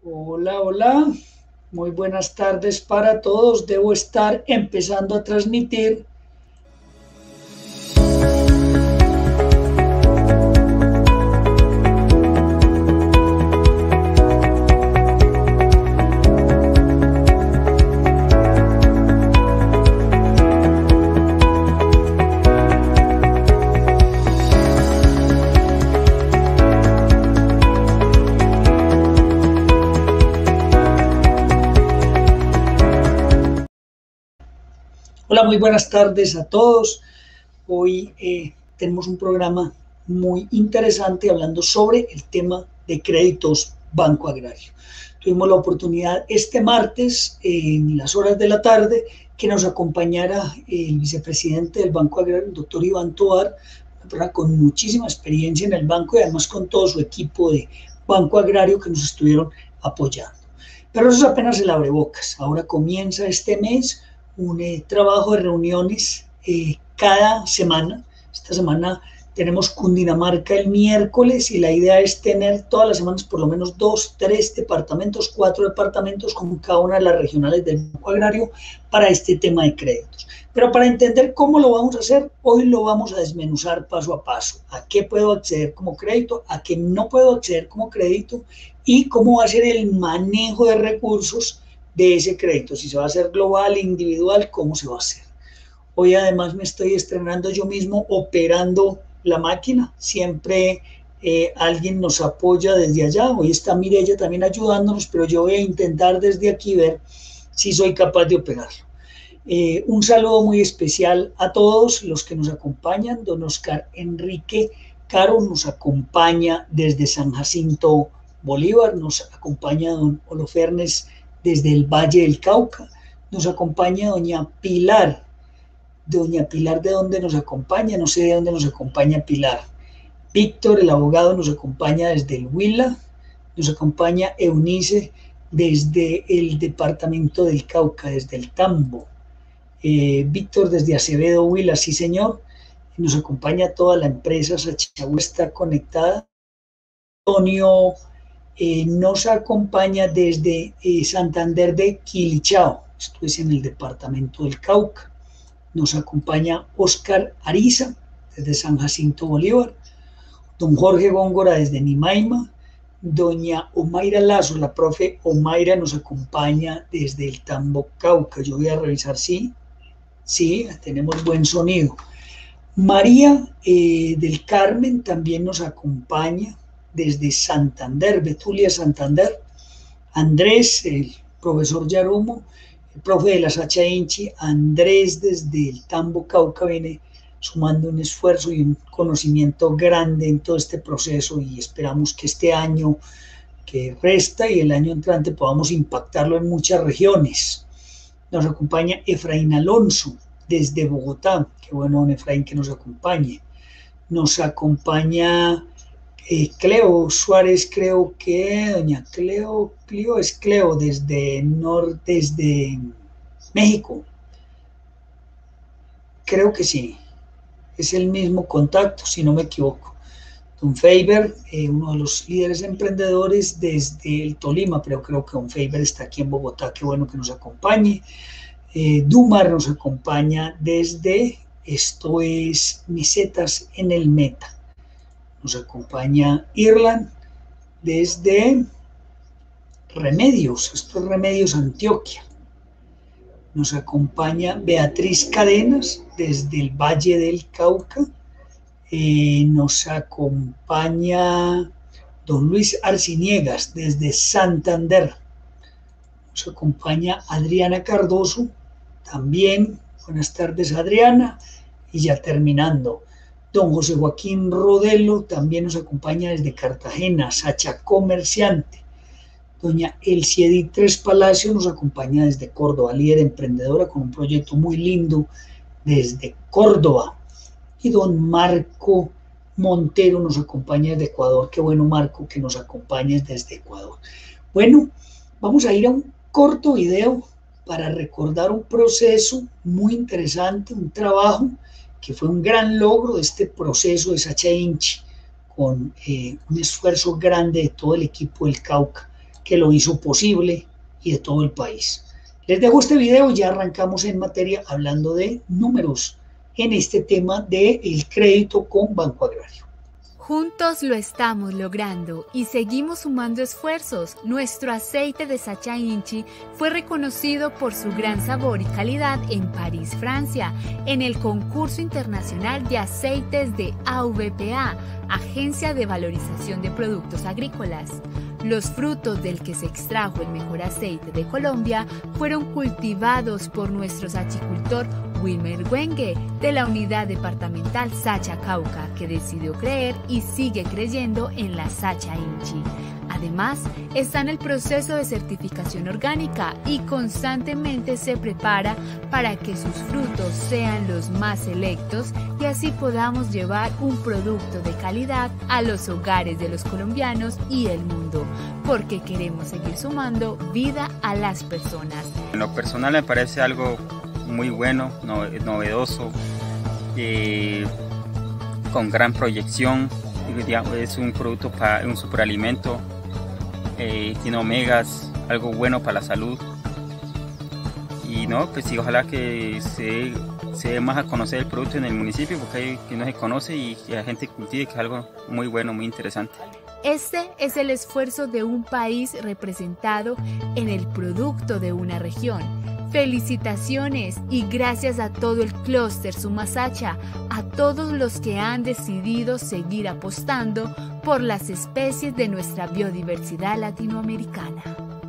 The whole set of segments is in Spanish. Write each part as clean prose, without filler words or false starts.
Hola, hola. Muy buenas tardes para todos. Debo estar empezando a transmitir. Hola, muy buenas tardes a todos. Hoy tenemos un programa muy interesante hablando sobre el tema de créditos Banco Agrario. Tuvimos la oportunidad este martes, en las horas de la tarde, que nos acompañara el vicepresidente del Banco Agrario, el doctor Iván Tovar, una persona con muchísima experiencia en el banco y además con todo su equipo de Banco Agrario que nos estuvieron apoyando. Pero eso es apenas el abrebocas. Ahora comienza este mes un trabajo de reuniones cada semana. Esta semana tenemos Cundinamarca el miércoles y la idea es tener todas las semanas por lo menos 2, 3 departamentos, 4 departamentos con cada una de las regionales del Banco Agrario para este tema de créditos. Pero para entender cómo lo vamos a hacer, hoy lo vamos a desmenuzar paso a paso. ¿A qué puedo acceder como crédito? ¿A qué no puedo acceder como crédito? Y cómo va a ser el manejo de recursos de ese crédito. Si se va a hacer global, individual, ¿cómo se va a hacer? Hoy además me estoy estrenando yo mismo operando la máquina. Siempre alguien nos apoya desde allá. Hoy está Mireya también ayudándonos, pero yo voy a intentar desde aquí ver si soy capaz de operarlo. Un saludo muy especial a todos los que nos acompañan. Don Oscar Enrique Caro nos acompaña desde San Jacinto Bolívar, nos acompaña don Holofernes desde el Valle del Cauca, nos acompaña Doña Pilar de dónde nos acompaña, no sé de dónde nos acompaña Pilar. Víctor, el abogado, nos acompaña desde el Huila, nos acompaña Eunice desde el departamento del Cauca, desde el Tambo. Víctor desde Acevedo, Huila, sí señor. Nos acompaña toda la empresa, Sachagua está conectada. Antonio nos acompaña desde Santander de Quilichao, esto es en el departamento del Cauca. Nos acompaña Oscar Ariza desde San Jacinto Bolívar, don Jorge Góngora desde Nimaima, doña Omaira Lazo, la profe Omaira nos acompaña desde el Tambo Cauca. Yo voy a revisar sí, tenemos buen sonido. María del Carmen también nos acompaña desde Santander, Betulia Santander. Andrés, el profesor Yarumo, el profe de la Sacha Inchi, Andrés desde el Tambo Cauca viene sumando un esfuerzo y un conocimiento grande en todo este proceso y esperamos que este año que resta y el año entrante podamos impactarlo en muchas regiones. Nos acompaña Efraín Alonso desde Bogotá. Qué bueno, don Efraín, que nos acompañe. Nos acompaña Cleo Suárez, creo que doña Cleo es Cleo desde México. Creo que sí, es el mismo contacto, si no me equivoco. Don Faber, uno de los líderes emprendedores desde el Tolima, pero creo que Don Faber está aquí en Bogotá, qué bueno que nos acompañe. Dumar nos acompaña desde, esto es Mesetas en el Meta. Nos acompaña Irland desde Remedios, esto es Remedios Antioquia. Nos acompaña Beatriz Cadenas desde el Valle del Cauca. Nos acompaña don Luis Arciniegas desde Santander. Nos acompaña Adriana Cardoso también. Buenas tardes, Adriana. Y ya terminando, don José Joaquín Rodelo también nos acompaña desde Cartagena, Sacha Comerciante. Doña Elciedit Tres Palacios nos acompaña desde Córdoba, líder emprendedora con un proyecto muy lindo desde Córdoba. Y don Marco Montero nos acompaña desde Ecuador. Qué bueno, Marco, que nos acompañes desde Ecuador. Bueno, vamos a ir a un corto video para recordar un proceso muy interesante, un trabajo que fue un gran logro de este proceso de Sacha Inchi, con un esfuerzo grande de todo el equipo del Cauca, que lo hizo posible y de todo el país. Les dejo este video, ya arrancamos en materia hablando de números en este tema del crédito con Banco Agrario. Juntos lo estamos logrando y seguimos sumando esfuerzos. Nuestro aceite de Sacha Inchi fue reconocido por su gran sabor y calidad en París, Francia, en el concurso internacional de aceites de AVPA, Agencia de Valorización de Productos Agrícolas. Los frutos del que se extrajo el mejor aceite de Colombia fueron cultivados por nuestro sachicultor Wilmer Wenge de la Unidad Departamental Sacha Cauca, que decidió creer y sigue creyendo en la Sacha Inchi. Además, está en el proceso de certificación orgánica y constantemente se prepara para que sus frutos sean los más selectos y así podamos llevar un producto de calidad a los hogares de los colombianos y el mundo, porque queremos seguir sumando vida a las personas. En lo personal me parece algo muy bueno, novedoso, con gran proyección. Es un producto para un superalimento, tiene omegas, algo bueno para la salud. Y no, pues sí, ojalá que se dé más a conocer el producto en el municipio, porque hay que no se conoce y que la gente cultive, que es algo muy bueno, muy interesante. Este es el esfuerzo de un país representado en el producto de una región. Felicitaciones y gracias a todo el clúster Sumasacha, a todos los que han decidido seguir apostando por las especies de nuestra biodiversidad latinoamericana.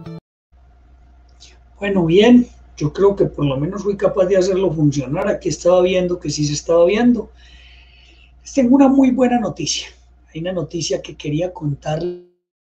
Bueno, bien, yo creo que por lo menos fui capaz de hacerlo funcionar. Aquí estaba viendo que sí se estaba viendo. Les tengo una muy buena noticia. Hay una noticia que quería contarles.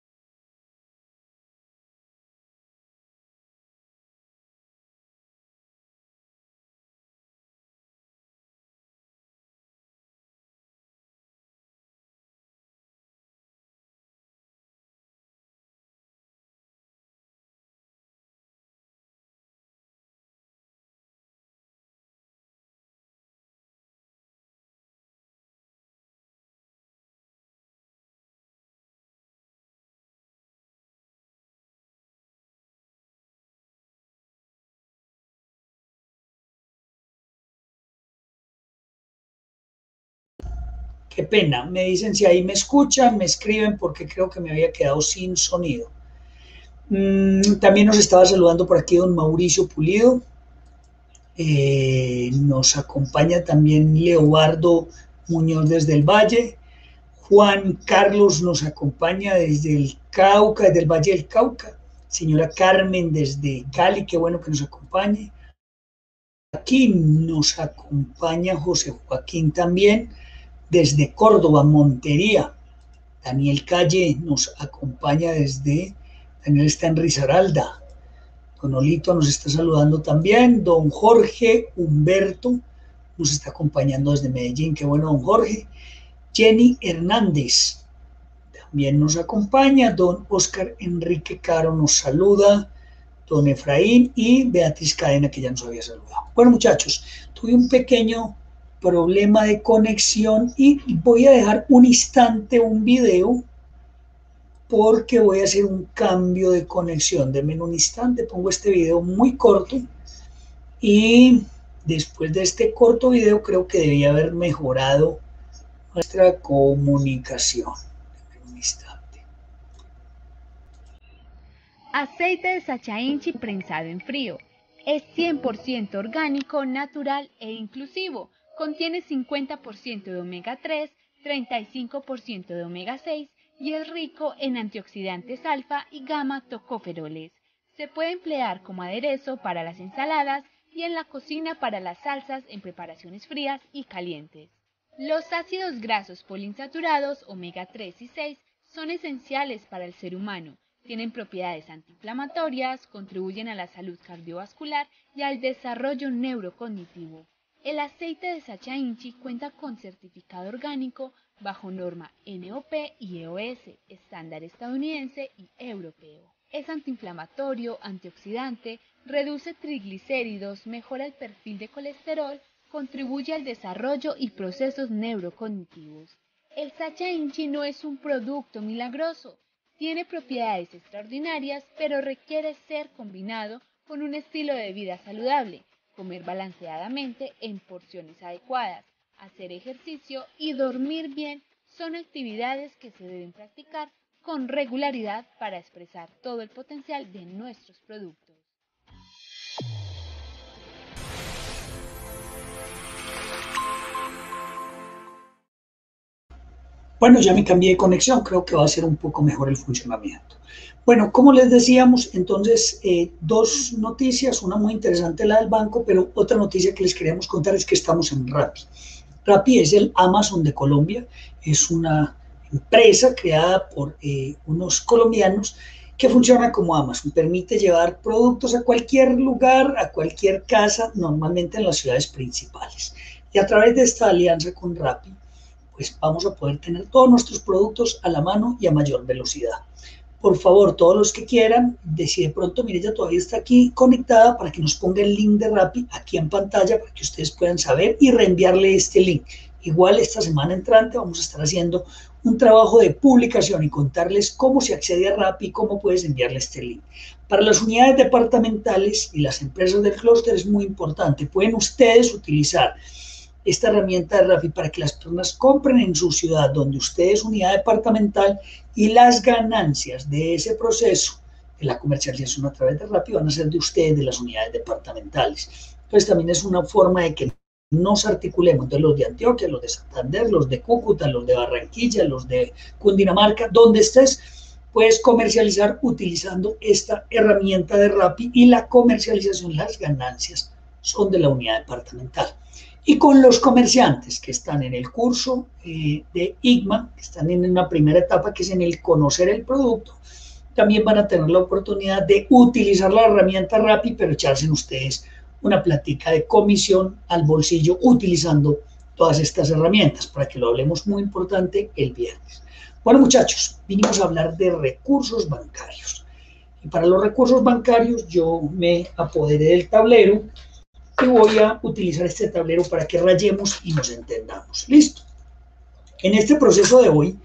Qué pena, me dicen si ahí me escuchan, me escriben porque creo que me había quedado sin sonido. También nos estaba saludando por aquí don Mauricio Pulido. Nos acompaña también Leobardo Muñoz desde el Valle. Juan Carlos nos acompaña desde el Cauca, desde el Valle del Cauca. Señora Carmen desde Cali, qué bueno que nos acompañe. Aquí nos acompaña José Joaquín también desde Córdoba, Montería. Daniel Calle nos acompaña Daniel está en Risaralda. Don Olito nos está saludando también. Don Jorge Humberto nos está acompañando desde Medellín. Qué bueno, don Jorge. Jenny Hernández también nos acompaña. Don Oscar Enrique Caro nos saluda. Don Efraín y Beatriz Cadena, que ya nos había saludado. Bueno, muchachos, tuve un pequeño problema de conexión y voy a dejar un instante un video porque voy a hacer un cambio de conexión. Denme un instante, pongo este video muy corto y después de este corto video creo que debía haber mejorado nuestra comunicación. Denme un instante. Aceite de Sacha Inchi prensado en frío. Es 100% orgánico, natural e inclusivo. Contiene 50% de omega 3, 35% de omega 6 y es rico en antioxidantes alfa y gamma tocoferoles. Se puede emplear como aderezo para las ensaladas y en la cocina para las salsas en preparaciones frías y calientes. Los ácidos grasos poliinsaturados omega 3 y 6 son esenciales para el ser humano. Tienen propiedades antiinflamatorias, contribuyen a la salud cardiovascular y al desarrollo neurocognitivo. El aceite de Sacha Inchi cuenta con certificado orgánico bajo norma NOP y EOS, estándar estadounidense y europeo. Es antiinflamatorio, antioxidante, reduce triglicéridos, mejora el perfil de colesterol, contribuye al desarrollo y procesos neurocognitivos. El Sacha Inchi no es un producto milagroso. Tiene propiedades extraordinarias, pero requiere ser combinado con un estilo de vida saludable, comer balanceadamente en porciones adecuadas, hacer ejercicio y dormir bien son actividades que se deben practicar con regularidad para expresar todo el potencial de nuestros productos. Bueno, ya me cambié de conexión, creo que va a ser un poco mejor el funcionamiento. Bueno, como les decíamos, entonces, dos noticias, una muy interesante, la del banco, pero otra noticia que les queríamos contar es que estamos en Rappi. Rappi es el Amazon de Colombia, es una empresa creada por unos colombianos que funciona como Amazon, permite llevar productos a cualquier lugar, a cualquier casa, normalmente en las ciudades principales. Y a través de esta alianza con Rappi, pues vamos a poder tener todos nuestros productos a la mano y a mayor velocidad. Por favor, todos los que quieran, si de pronto Mireya todavía está aquí conectada, para que nos ponga el link de Rappi aquí en pantalla para que ustedes puedan saber y reenviarle este link. Igual esta semana entrante vamos a estar haciendo un trabajo de publicación y contarles cómo se accede a Rappi y cómo puedes enviarle este link. Para las unidades departamentales y las empresas del clúster es muy importante. Pueden ustedes utilizar esta herramienta de Rappi para que las personas compren en su ciudad donde usted es unidad departamental y las ganancias de ese proceso de la comercialización a través de Rappi van a ser de ustedes, de las unidades departamentales. Entonces también es una forma de que nos articulemos, entonces los de Antioquia, los de Santander, los de Cúcuta, los de Barranquilla, los de Cundinamarca, donde estés, puedes comercializar utilizando esta herramienta de Rappi y la comercialización, las ganancias son de la unidad departamental. Y con los comerciantes que están en el curso de IGMA, que están en una primera etapa que es en el conocer el producto, también van a tener la oportunidad de utilizar la herramienta Rappi, pero echarse en ustedes una plática de comisión al bolsillo utilizando todas estas herramientas, para que lo hablemos muy importante el viernes. Bueno, muchachos, vinimos a hablar de recursos bancarios. Y para los recursos bancarios yo me apoderé del tablero y voy a utilizar este tablero para que rayemos y nos entendamos. Listo. En este proceso de hoy,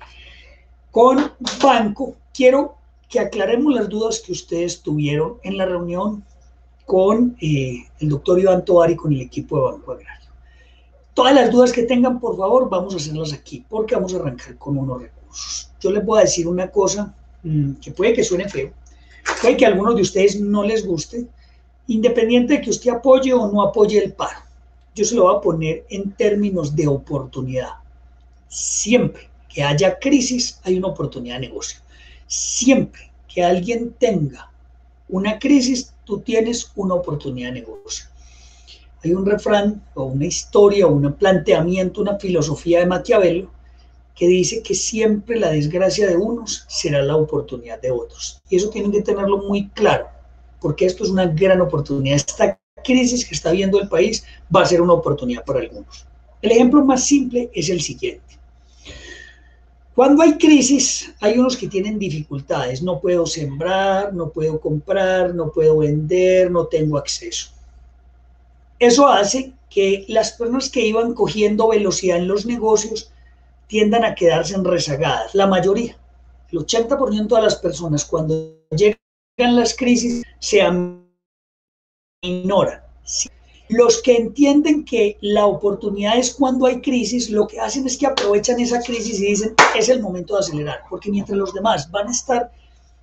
con banco, quiero que aclaremos las dudas que ustedes tuvieron en la reunión con el doctor Iván Tovar y con el equipo de Banco Agrario. Todas las dudas que tengan, por favor, vamos a hacerlas aquí, porque vamos a arrancar con unos recursos. Yo les voy a decir una cosa que puede que suene feo, puede que a algunos de ustedes no les guste, independiente de que usted apoye o no apoye el paro. Yo se lo voy a poner en términos de oportunidad. Siempre que haya crisis, hay una oportunidad de negocio. Siempre que alguien tenga una crisis, tú tienes una oportunidad de negocio. Hay un refrán o una historia o un planteamiento, una filosofía de Maquiavelo que dice que siempre la desgracia de unos será la oportunidad de otros. Y eso tienen que tenerlo muy claro, porque esto es una gran oportunidad. Esta crisis que está viendo el país va a ser una oportunidad para algunos. El ejemplo más simple es el siguiente. Cuando hay crisis, hay unos que tienen dificultades. No puedo sembrar, no puedo comprar, no puedo vender, no tengo acceso. Eso hace que las personas que iban cogiendo velocidad en los negocios tiendan a quedarse rezagadas. La mayoría, el 80% de las personas, cuando llegan las crisis, se aminoran. Los que entienden que la oportunidad es cuando hay crisis, lo que hacen es que aprovechan esa crisis y dicen, es el momento de acelerar, porque mientras los demás van a estar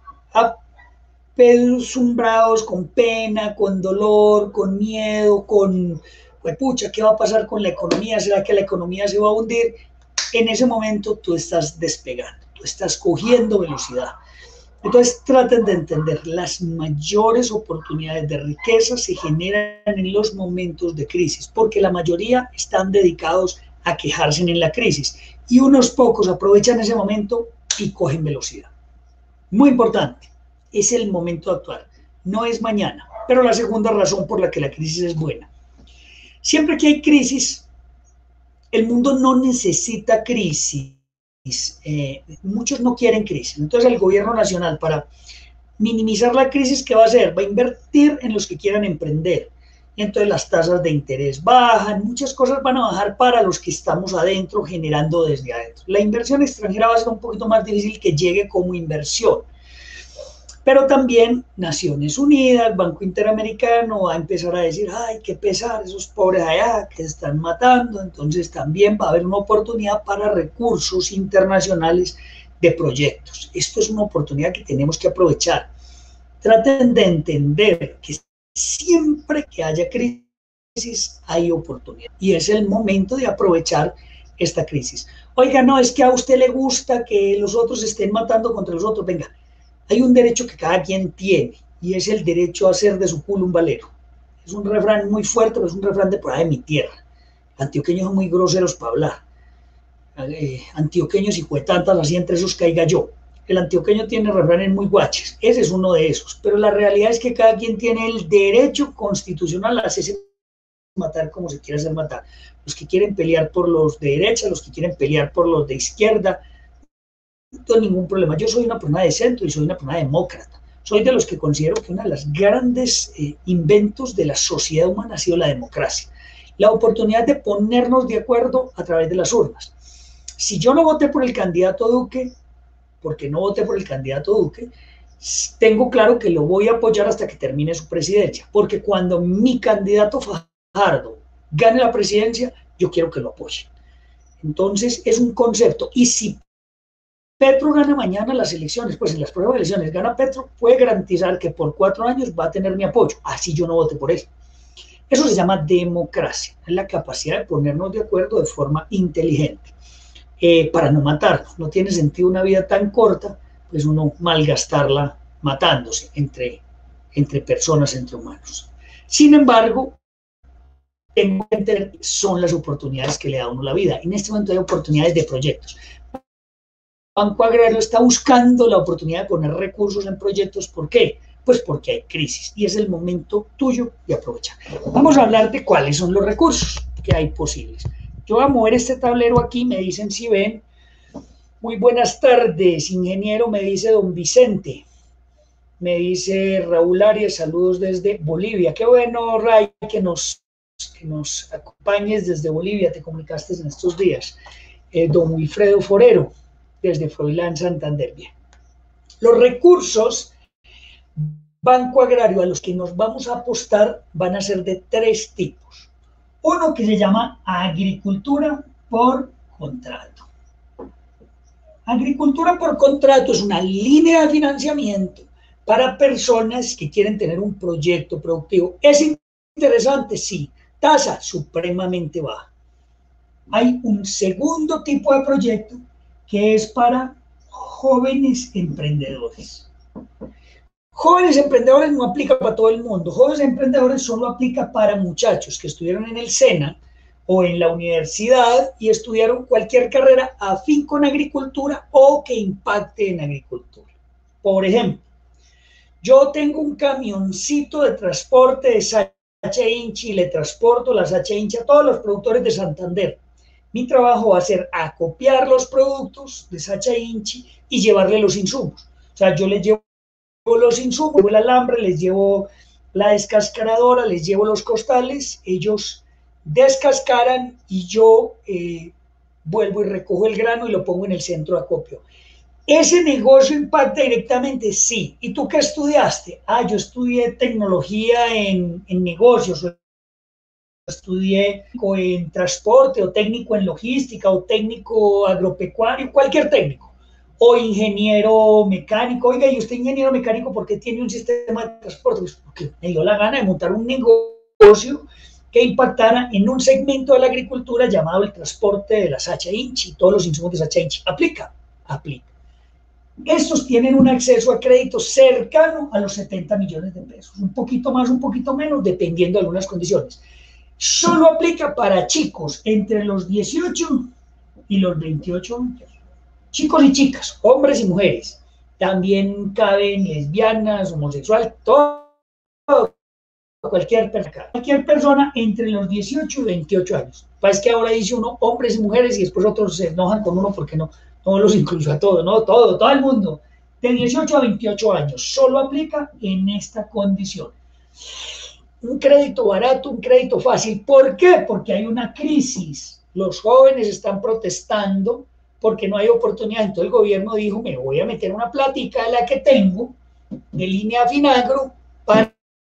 apesumbrados, con pena, con dolor, con miedo, con, pues pucha, ¿qué va a pasar con la economía? ¿Será que la economía se va a hundir? En ese momento tú estás despegando, tú estás cogiendo velocidad. Entonces traten de entender, las mayores oportunidades de riqueza se generan en los momentos de crisis, porque la mayoría están dedicados a quejarse en la crisis y unos pocos aprovechan ese momento y cogen velocidad. Muy importante, es el momento de actuar, no es mañana. Pero la segunda razón por la que la crisis es buena. Siempre que hay crisis, el mundo no necesita crisis. Muchos no quieren crisis. Entonces el gobierno nacional, para minimizar la crisis, ¿qué va a hacer? Va a invertir en los que quieran emprender y entonces las tasas de interés bajan, muchas cosas van a bajar para los que estamos adentro, generando desde adentro. La inversión extranjera va a ser un poquito más difícil que llegue como inversión, pero también Naciones Unidas, Banco Interamericano va a empezar a decir, ay, qué pesar, esos pobres allá que se están matando, entonces también va a haber una oportunidad para recursos internacionales de proyectos. Esto es una oportunidad que tenemos que aprovechar. Traten de entender que siempre que haya crisis hay oportunidad y es el momento de aprovechar esta crisis. Oiga, no, es que a usted le gusta que los otros estén matando contra los otros. Venga, hay un derecho que cada quien tiene y es el derecho a hacer de su culo un valero. Es un refrán muy fuerte, pero es un refrán de por ahí de mi tierra. Antioqueños son muy groseros para hablar. Antioqueños y juetantas, así entre esos caiga yo. El antioqueño tiene refranes muy guaches, ese es uno de esos, pero la realidad es que cada quien tiene el derecho constitucional a hacerse matar como se quiera hacer matar. Los que quieren pelear por los de derecha, los que quieren pelear por los de izquierda, no tengo ningún problema. Yo soy una persona de centro y soy una persona demócrata. Soy de los que considero que uno de los grandes inventos de la sociedad humana ha sido la democracia. La oportunidad de ponernos de acuerdo a través de las urnas. Si yo no voté por el candidato Duque, porque no voté por el candidato Duque, tengo claro que lo voy a apoyar hasta que termine su presidencia, porque cuando mi candidato Fajardo gane la presidencia, yo quiero que lo apoye. Entonces, es un concepto. Y si Petro gana mañana las elecciones, pues en las próximas elecciones gana Petro, puede garantizar que por 4 años va a tener mi apoyo, así yo no vote por él. Eso se llama democracia, es la capacidad de ponernos de acuerdo de forma inteligente. Para no matarnos. No tiene sentido una vida tan corta, pues uno malgastarla matándose entre personas, entre humanos. Sin embargo, tengo que entender que son las oportunidades que le da a uno la vida. En este momento hay oportunidades de proyectos. Banco Agrario está buscando la oportunidad de poner recursos en proyectos. ¿Por qué? Pues porque hay crisis y es el momento tuyo de aprovechar. Vamos a hablar de cuáles son los recursos que hay posibles. Yo voy a mover este tablero aquí, me dicen si ven. Muy buenas tardes, ingeniero, me dice don Vicente. Me dice Raúl Arias, saludos desde Bolivia. Qué bueno, Ray, que nos acompañes desde Bolivia, te comunicaste en estos días. Don Wilfredo Forero, desde Froilán, Santander. Bien. Los recursos Banco Agrario a los que nos vamos a apostar van a ser de 3 tipos. Uno que se llama agricultura por contrato. Agricultura por contrato es una línea de financiamiento para personas que quieren tener un proyecto productivo. ¿Es interesante? Sí. Tasa supremamente baja. Hay un segundo tipo de proyecto que es para jóvenes emprendedores. Jóvenes emprendedores no aplica para todo el mundo. Jóvenes emprendedores solo aplica para muchachos que estuvieron en el SENA o en la universidad y estudiaron cualquier carrera afín con agricultura o que impacte en agricultura. Por ejemplo, yo tengo un camioncito de transporte de Sacha Inchi y le transporto la Sacha Inchi a todos los productores de Santander. Mi trabajo va a ser acopiar los productos de Sacha Inchi y llevarle los insumos. O sea, yo les llevo los insumos, llevo el alambre, les llevo la descascaradora, les llevo los costales, ellos descascaran y yo vuelvo y recojo el grano y lo pongo en el centro de acopio. ¿Ese negocio impacta directamente? Sí. ¿Y tú qué estudiaste? Yo estudié tecnología en negocios, o estudié en transporte, o técnico en logística, o técnico agropecuario, cualquier técnico. O ingeniero mecánico. Oiga, ¿y usted ingeniero mecánico por qué tiene un sistema de transporte? Pues porque me dio la gana de montar un negocio que impactara en un segmento de la agricultura llamado el transporte de la Sacha Inchi, todos los insumos de Sacha Inchi. ¿Aplica? Aplica. Estos tienen un acceso a crédito cercano a los 70 millones de pesos, un poquito más, un poquito menos, dependiendo de algunas condiciones. Solo aplica para chicos entre los 18 y los 28 años. Chicos y chicas, hombres y mujeres. También caben lesbianas, homosexuales, todo, cualquier persona entre los 18 y 28 años. Es que ahora dice uno hombres y mujeres y después otros se enojan con uno porque no los incluyo a todos, no, todo el mundo. De 18 a 28 años, solo aplica en esta condición. un crédito barato, un crédito fácil. ¿Por qué? Porque hay una crisis. Los jóvenes están protestando porque no hay oportunidad. Entonces el gobierno dijo, me voy a meter una plática de la que tengo, de línea Finagro, para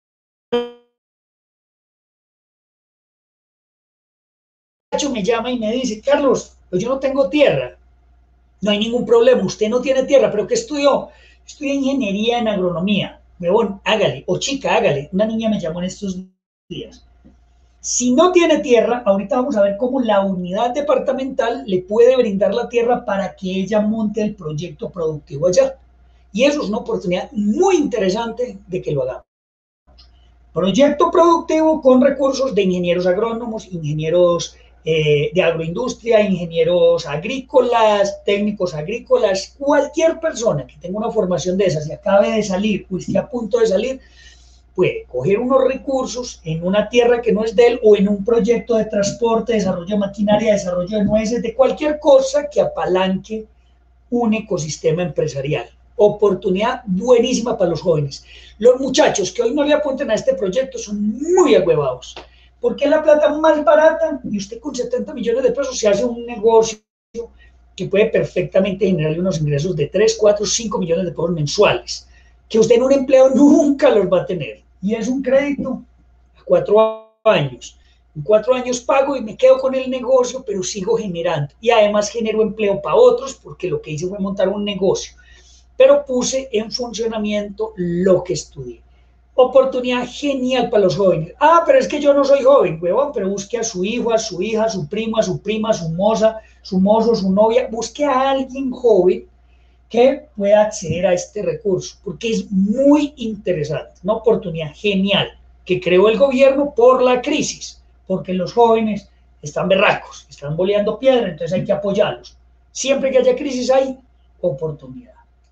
me llama y me dice, Carlos, pues yo no tengo tierra. No hay ningún problema, usted no tiene tierra, pero ¿qué estudió? Estudié ingeniería en agronomía. Huevón, hágale, o chica, hágale. Una niña me llamó en estos días. Si no tiene tierra, ahorita vamos a ver cómo la unidad departamental le puede brindar la tierra para que ella monte el proyecto productivo allá. Y eso es una oportunidad muy interesante de que lo hagamos. Proyecto productivo con recursos de ingenieros agrónomos, ingenieros de agroindustria, ingenieros agrícolas, técnicos agrícolas, cualquier persona que tenga una formación de esas y acabe de salir o esté a punto de salir, puede coger unos recursos en una tierra que no es de él o en un proyecto de transporte, desarrollo de maquinaria, desarrollo de nueces, de cualquier cosa que apalanque un ecosistema empresarial. Oportunidad buenísima para los jóvenes. Los muchachos que hoy no le apunten a este proyecto son muy agüevados, porque es la plata más barata y usted con 70 millones de pesos se hace un negocio que puede perfectamente generarle unos ingresos de 3, 4, 5 millones de pesos mensuales, que usted en un empleo nunca los va a tener. Y es un crédito a 4 años. En 4 años pago y me quedo con el negocio, pero sigo generando. Y además genero empleo para otros, porque lo que hice fue montar un negocio. Pero puse en funcionamiento lo que estudié. Oportunidad genial para los jóvenes. Ah, pero es que yo no soy joven, huevón, pero busque a su hijo, a su hija, a su primo, a su prima, a su moza, su mozo, su novia. Busque a alguien joven que pueda acceder a este recurso, porque es muy interesante, una oportunidad genial que creó el gobierno por la crisis, porque los jóvenes están berracos, están boleando piedra, entonces hay que apoyarlos. Siempre que haya crisis hay oportunidad.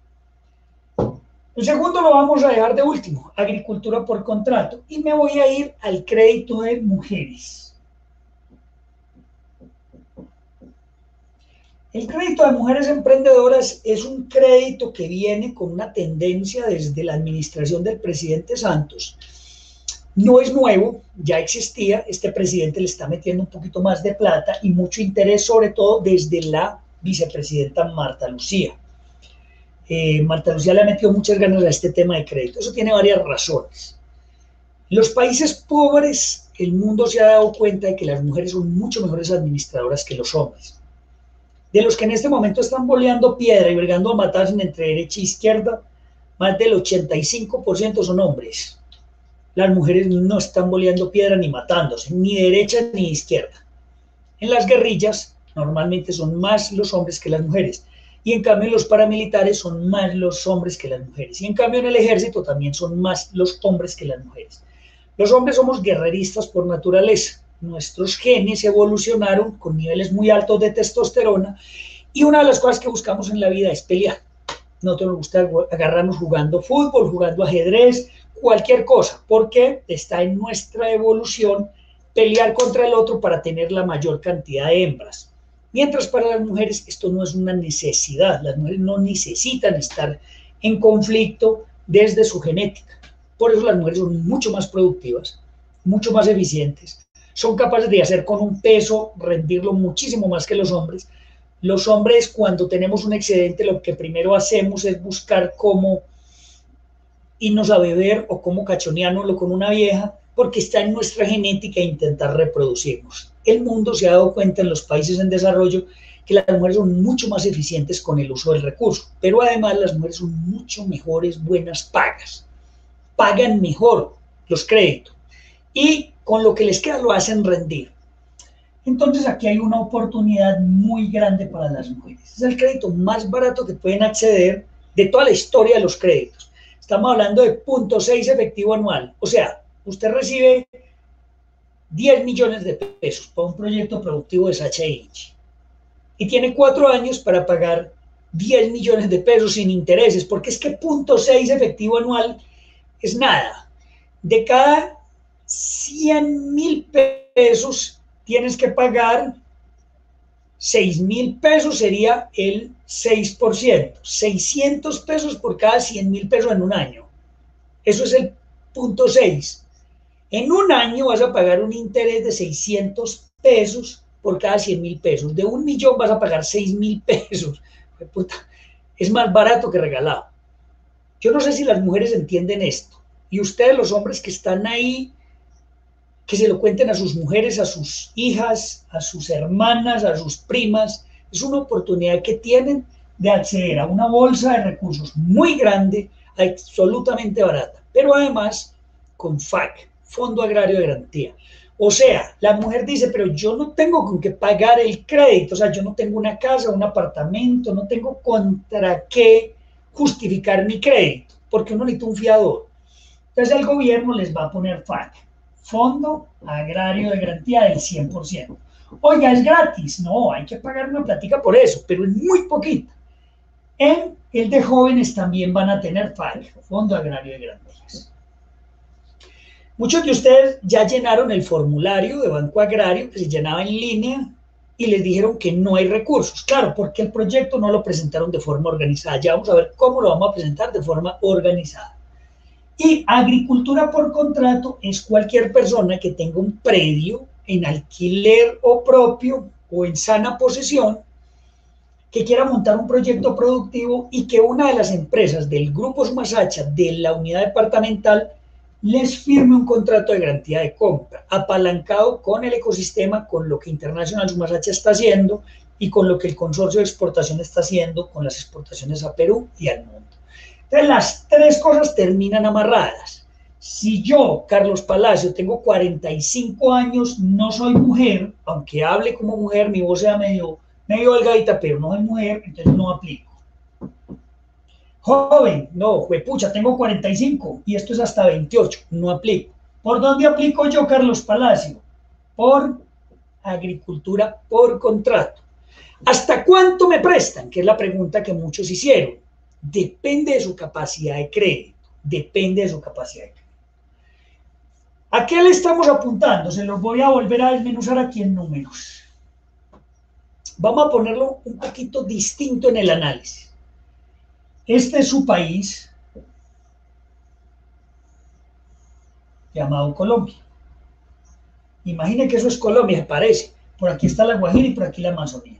El segundo lo vamos a dejar de último, agricultura por contrato, y me voy a ir al crédito de mujeres. El crédito de mujeres emprendedoras es un crédito que viene con una tendencia desde la administración del presidente Santos. No es nuevo, ya existía, este presidente le está metiendo un poquito más de plata y mucho interés, sobre todo desde la vicepresidenta Marta Lucía. Marta Lucía le ha metido muchas ganas a este tema de crédito. Eso tiene varias razones. En los países pobres, el mundo se ha dado cuenta de que las mujeres son mucho mejores administradoras que los hombres. De los que en este momento están boleando piedra y bregando a matarse entre derecha e izquierda, más del 85% son hombres. Las mujeres no están boleando piedra ni matándose, ni derecha ni izquierda. En las guerrillas, normalmente son más los hombres que las mujeres. Y en cambio en los paramilitares son más los hombres que las mujeres. Y en cambio en el ejército también son más los hombres que las mujeres. Los hombres somos guerreristas por naturaleza. Nuestros genes evolucionaron con niveles muy altos de testosterona y una de las cosas que buscamos en la vida es pelear. Nosotros nos gusta agarrarnos jugando fútbol, jugando ajedrez, cualquier cosa, porque está en nuestra evolución pelear contra el otro para tener la mayor cantidad de hembras. Mientras para las mujeres esto no es una necesidad, las mujeres no necesitan estar en conflicto desde su genética. Por eso las mujeres son mucho más productivas, mucho más eficientes, son capaces de hacer con un peso, rendirlo muchísimo más que los hombres. Los hombres, cuando tenemos un excedente, lo que primero hacemos es buscar cómo irnos a beber o cómo cachoneárnoslo con una vieja, porque está en nuestra genética e intentar reproducirnos. El mundo se ha dado cuenta en los países en desarrollo que las mujeres son mucho más eficientes con el uso del recurso, pero además las mujeres son mucho mejores, buenas pagas, pagan mejor los créditos y con lo que les queda lo hacen rendir. Entonces aquí hay una oportunidad muy grande para las mujeres. Es el crédito más barato que pueden acceder de toda la historia de los créditos. Estamos hablando de 0.6 efectivo anual. O sea, usted recibe 10 millones de pesos para un proyecto productivo de Sacha Inchi y tiene 4 años para pagar 10 millones de pesos sin intereses, porque es que 0.6 efectivo anual es nada. De cada 100,000 pesos tienes que pagar 6,000 pesos, sería el 6%, 600 pesos por cada 100,000 pesos en un año. Eso es el 0.6. En un año vas a pagar un interés de 600 pesos por cada 100.000 pesos. De 1.000.000 vas a pagar 6.000 pesos. Es más barato que regalado. Yo no sé si las mujeres entienden esto. Y ustedes, los hombres que están ahí, que se lo cuenten a sus mujeres, a sus hijas, a sus hermanas, a sus primas. Es una oportunidad que tienen de acceder a una bolsa de recursos muy grande, absolutamente barata, pero además con FAG, Fondo Agrario de Garantía. O sea, la mujer dice, pero yo no tengo con qué pagar el crédito, o sea, yo no tengo una casa, un apartamento, no tengo contra qué justificar mi crédito, porque uno necesita un fiador. Entonces el gobierno les va a poner FAG, Fondo Agrario de Garantía del 100%. Oiga, ¿es gratis? No, hay que pagar una plática por eso, pero es muy poquita. En el de jóvenes también van a tener FAG, Fondo Agrario de Garantías. Muchos de ustedes ya llenaron el formulario de Banco Agrario que se llenaba en línea y les dijeron que no hay recursos. Claro, porque el proyecto no lo presentaron de forma organizada. Ya vamos a ver cómo lo vamos a presentar de forma organizada. Y agricultura por contrato es cualquier persona que tenga un predio en alquiler o propio o en sana posesión, que quiera montar un proyecto productivo y que una de las empresas del Grupo Sumasacha, de la unidad departamental, les firme un contrato de garantía de compra, apalancado con el ecosistema, con lo que International Sumasacha está haciendo y con lo que el consorcio de exportación está haciendo con las exportaciones a Perú y al mundo. Entonces, las tres cosas terminan amarradas. Si yo, Carlos Palacio, tengo 45 años, no soy mujer, aunque hable como mujer, mi voz sea medio delgadita, pero no soy mujer, entonces no aplico. Joven, no, pucha, tengo 45 y esto es hasta 28, no aplico. ¿Por dónde aplico yo, Carlos Palacio? Por agricultura por contrato. ¿Hasta cuánto me prestan? Que es la pregunta que muchos hicieron. Depende de su capacidad de crédito. Depende de su capacidad de crédito. ¿A qué le estamos apuntando? Se los voy a volver a desmenuzar aquí en números. Vamos a ponerlo un poquito distinto en el análisis. Este es su país, llamado Colombia. Imagine que eso es Colombia, parece. Por aquí está la Guajira y por aquí la Amazonía.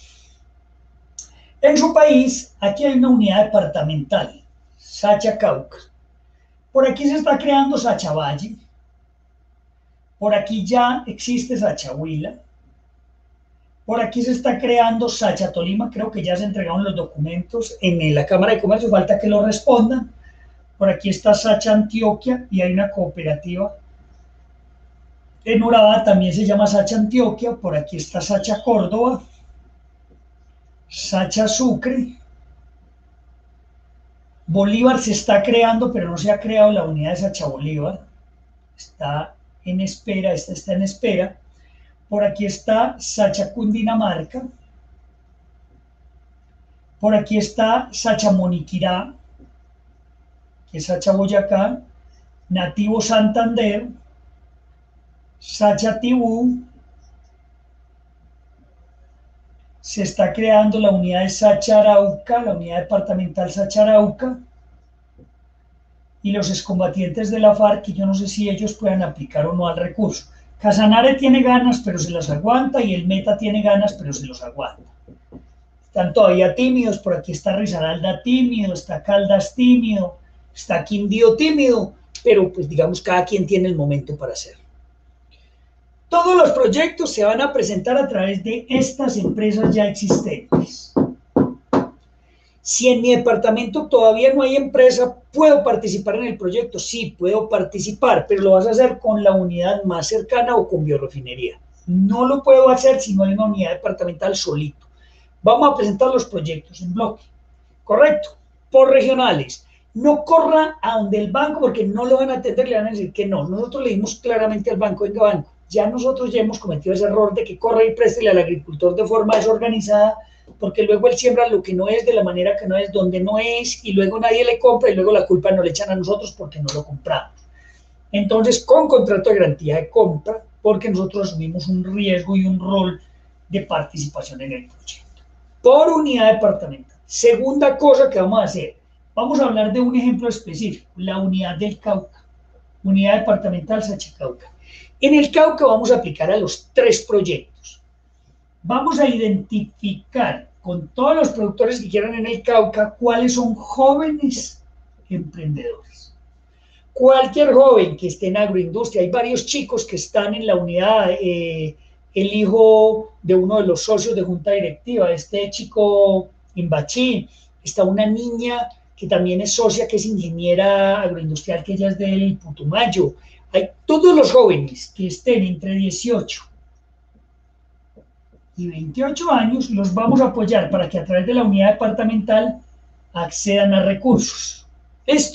En su país, aquí hay una unidad departamental, Sacha Cauca. Por aquí se está creando Sacha Valle. Por aquí ya existe Sacha Huila. Por aquí se está creando Sacha Tolima. Creo que ya se entregaron los documentos en la Cámara de Comercio. Falta que lo respondan. Por aquí está Sacha Antioquia y hay una cooperativa. En Urabá también se llama Sacha Antioquia. Por aquí está Sacha Córdoba. Sacha Sucre. Bolívar se está creando, pero no se ha creado la unidad de Sacha Bolívar. Está en espera, esta está en espera. Por aquí está Sacha Cundinamarca. Por aquí está Sacha Moniquirá, que es Sacha Boyacá. Nativo Santander. Sacha Tibú. Se está creando la unidad de Sacha Arauca, la unidad departamental Sacha Arauca. Y los excombatientes de la FARC, que yo no sé si ellos puedan aplicar o no al recurso. Casanare tiene ganas, pero se las aguanta, y el Meta tiene ganas, pero se los aguanta. Están todavía tímidos, por aquí está Risaralda tímido, está Caldas tímido, está Quindío tímido, pero pues digamos cada quien tiene el momento para hacerlo. Todos los proyectos se van a presentar a través de estas empresas ya existentes. Si en mi departamento todavía no hay empresa, ¿puedo participar en el proyecto? Sí, puedo participar, pero lo vas a hacer con la unidad más cercana o con biorefinería. No lo puedo hacer si no hay una unidad departamental solito. Vamos a presentar los proyectos en bloque. ¿Correcto? Por regionales. No corra a donde el banco porque no lo van a atender, le van a decir que no. Nosotros le dimos claramente al banco, venga banco, ya nosotros ya hemos cometido ese error de que corra y préstele al agricultor de forma desorganizada, porque luego él siembra lo que no es, de la manera que no es, donde no es, y luego nadie le compra, y luego la culpa no le echan a nosotros porque no lo compramos. Entonces, con contrato de garantía de compra, porque nosotros asumimos un riesgo y un rol de participación en el proyecto. Por unidad departamental. Segunda cosa que vamos a hacer, vamos a hablar de un ejemplo específico, la unidad del Cauca. Unidad Departamental Sachacauca. En el Cauca vamos a aplicar a los 3 proyectos. Vamos a identificar con todos los productores que quieran en el Cauca cuáles son jóvenes emprendedores. Cualquier joven que esté en agroindustria, hay varios chicos que están en la unidad, el hijo de uno de los socios de junta directiva, este chico Imbachí, está una niña que también es socia, que es ingeniera agroindustrial, que ella es del Putumayo. Hay todos los jóvenes que estén entre 18 y 28 años, los vamos a apoyar para que a través de la unidad departamental accedan a recursos. Esto.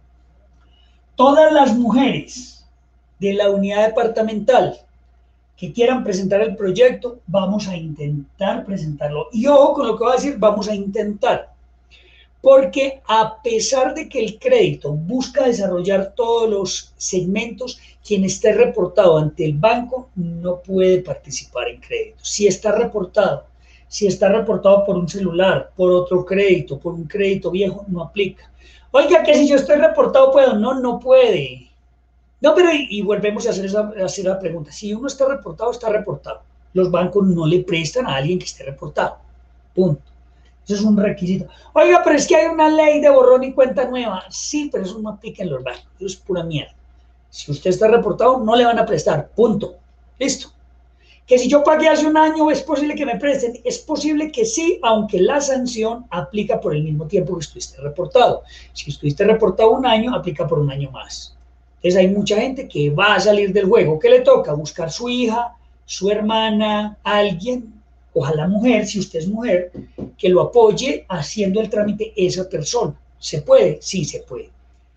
Todas las mujeres de la unidad departamental que quieran presentar el proyecto, vamos a intentar presentarlo. Y ojo con lo que voy a decir, vamos a intentar. Porque a pesar de que el crédito busca desarrollar todos los segmentos, quien esté reportado ante el banco no puede participar en crédito. Si está reportado por un celular, por otro crédito, por un crédito viejo, no aplica. Oiga, que si yo estoy reportado puedo, no puede. No, pero y volvemos a hacer la pregunta. Si uno está reportado, está reportado. Los bancos no le prestan a alguien que esté reportado. Punto. Eso es un requisito. Oiga, pero es que hay una ley de borrón y cuenta nueva. Sí, pero eso no aplica en los bancos. Eso es pura mierda. Si usted está reportado, no le van a prestar. Punto. Listo. Que si yo pagué hace un año, ¿es posible que me presten? Es posible que sí, aunque la sanción aplica por el mismo tiempo que estuviste reportado. Si estuviste reportado un año, aplica por un año más. Entonces hay mucha gente que va a salir del juego. ¿Qué le toca? Buscar su hija, su hermana, alguien, ojalá mujer, si usted es mujer, que lo apoye haciendo el trámite esa persona. ¿Se puede? Sí, se puede.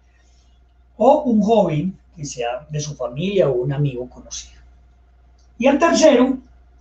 O un joven que sea de su familia o un amigo conocido. Y el tercero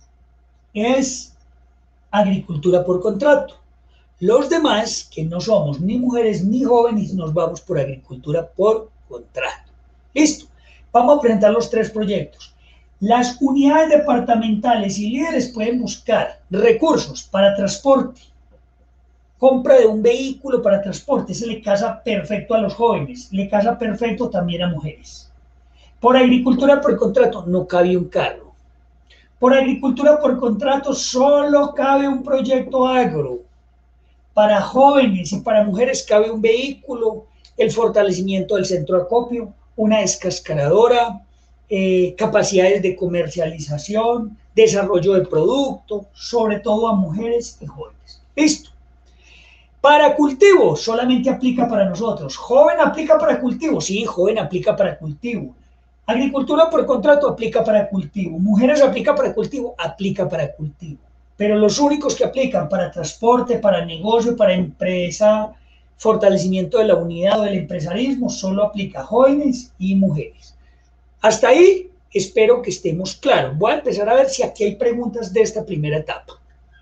es agricultura por contrato. Los demás, que no somos ni mujeres ni jóvenes, nos vamos por agricultura por contrato. Listo. Vamos a presentar los 3 proyectos. Las unidades departamentales y líderes pueden buscar recursos para transporte, compra de un vehículo para transporte. Ese le casa perfecto a los jóvenes, le casa perfecto también a mujeres. Por agricultura por contrato no cabe un carro. Por agricultura por contrato solo cabe un proyecto agro. Para jóvenes y para mujeres cabe un vehículo, el fortalecimiento del centro de acopio, una descascaradora, capacidades de comercialización, desarrollo de producto, sobre todo a mujeres y jóvenes. Listo. Para cultivo solamente aplica para nosotros. Joven aplica para cultivo. Sí, joven aplica para cultivo. Agricultura por contrato aplica para cultivo. Mujeres aplica para cultivo, aplica para cultivo. Pero los únicos que aplican para transporte, para negocio, para empresa, fortalecimiento de la unidad o del empresarismo, solo aplica a jóvenes y mujeres. Hasta ahí espero que estemos claros. Voy a empezar a ver si aquí hay preguntas de esta primera etapa.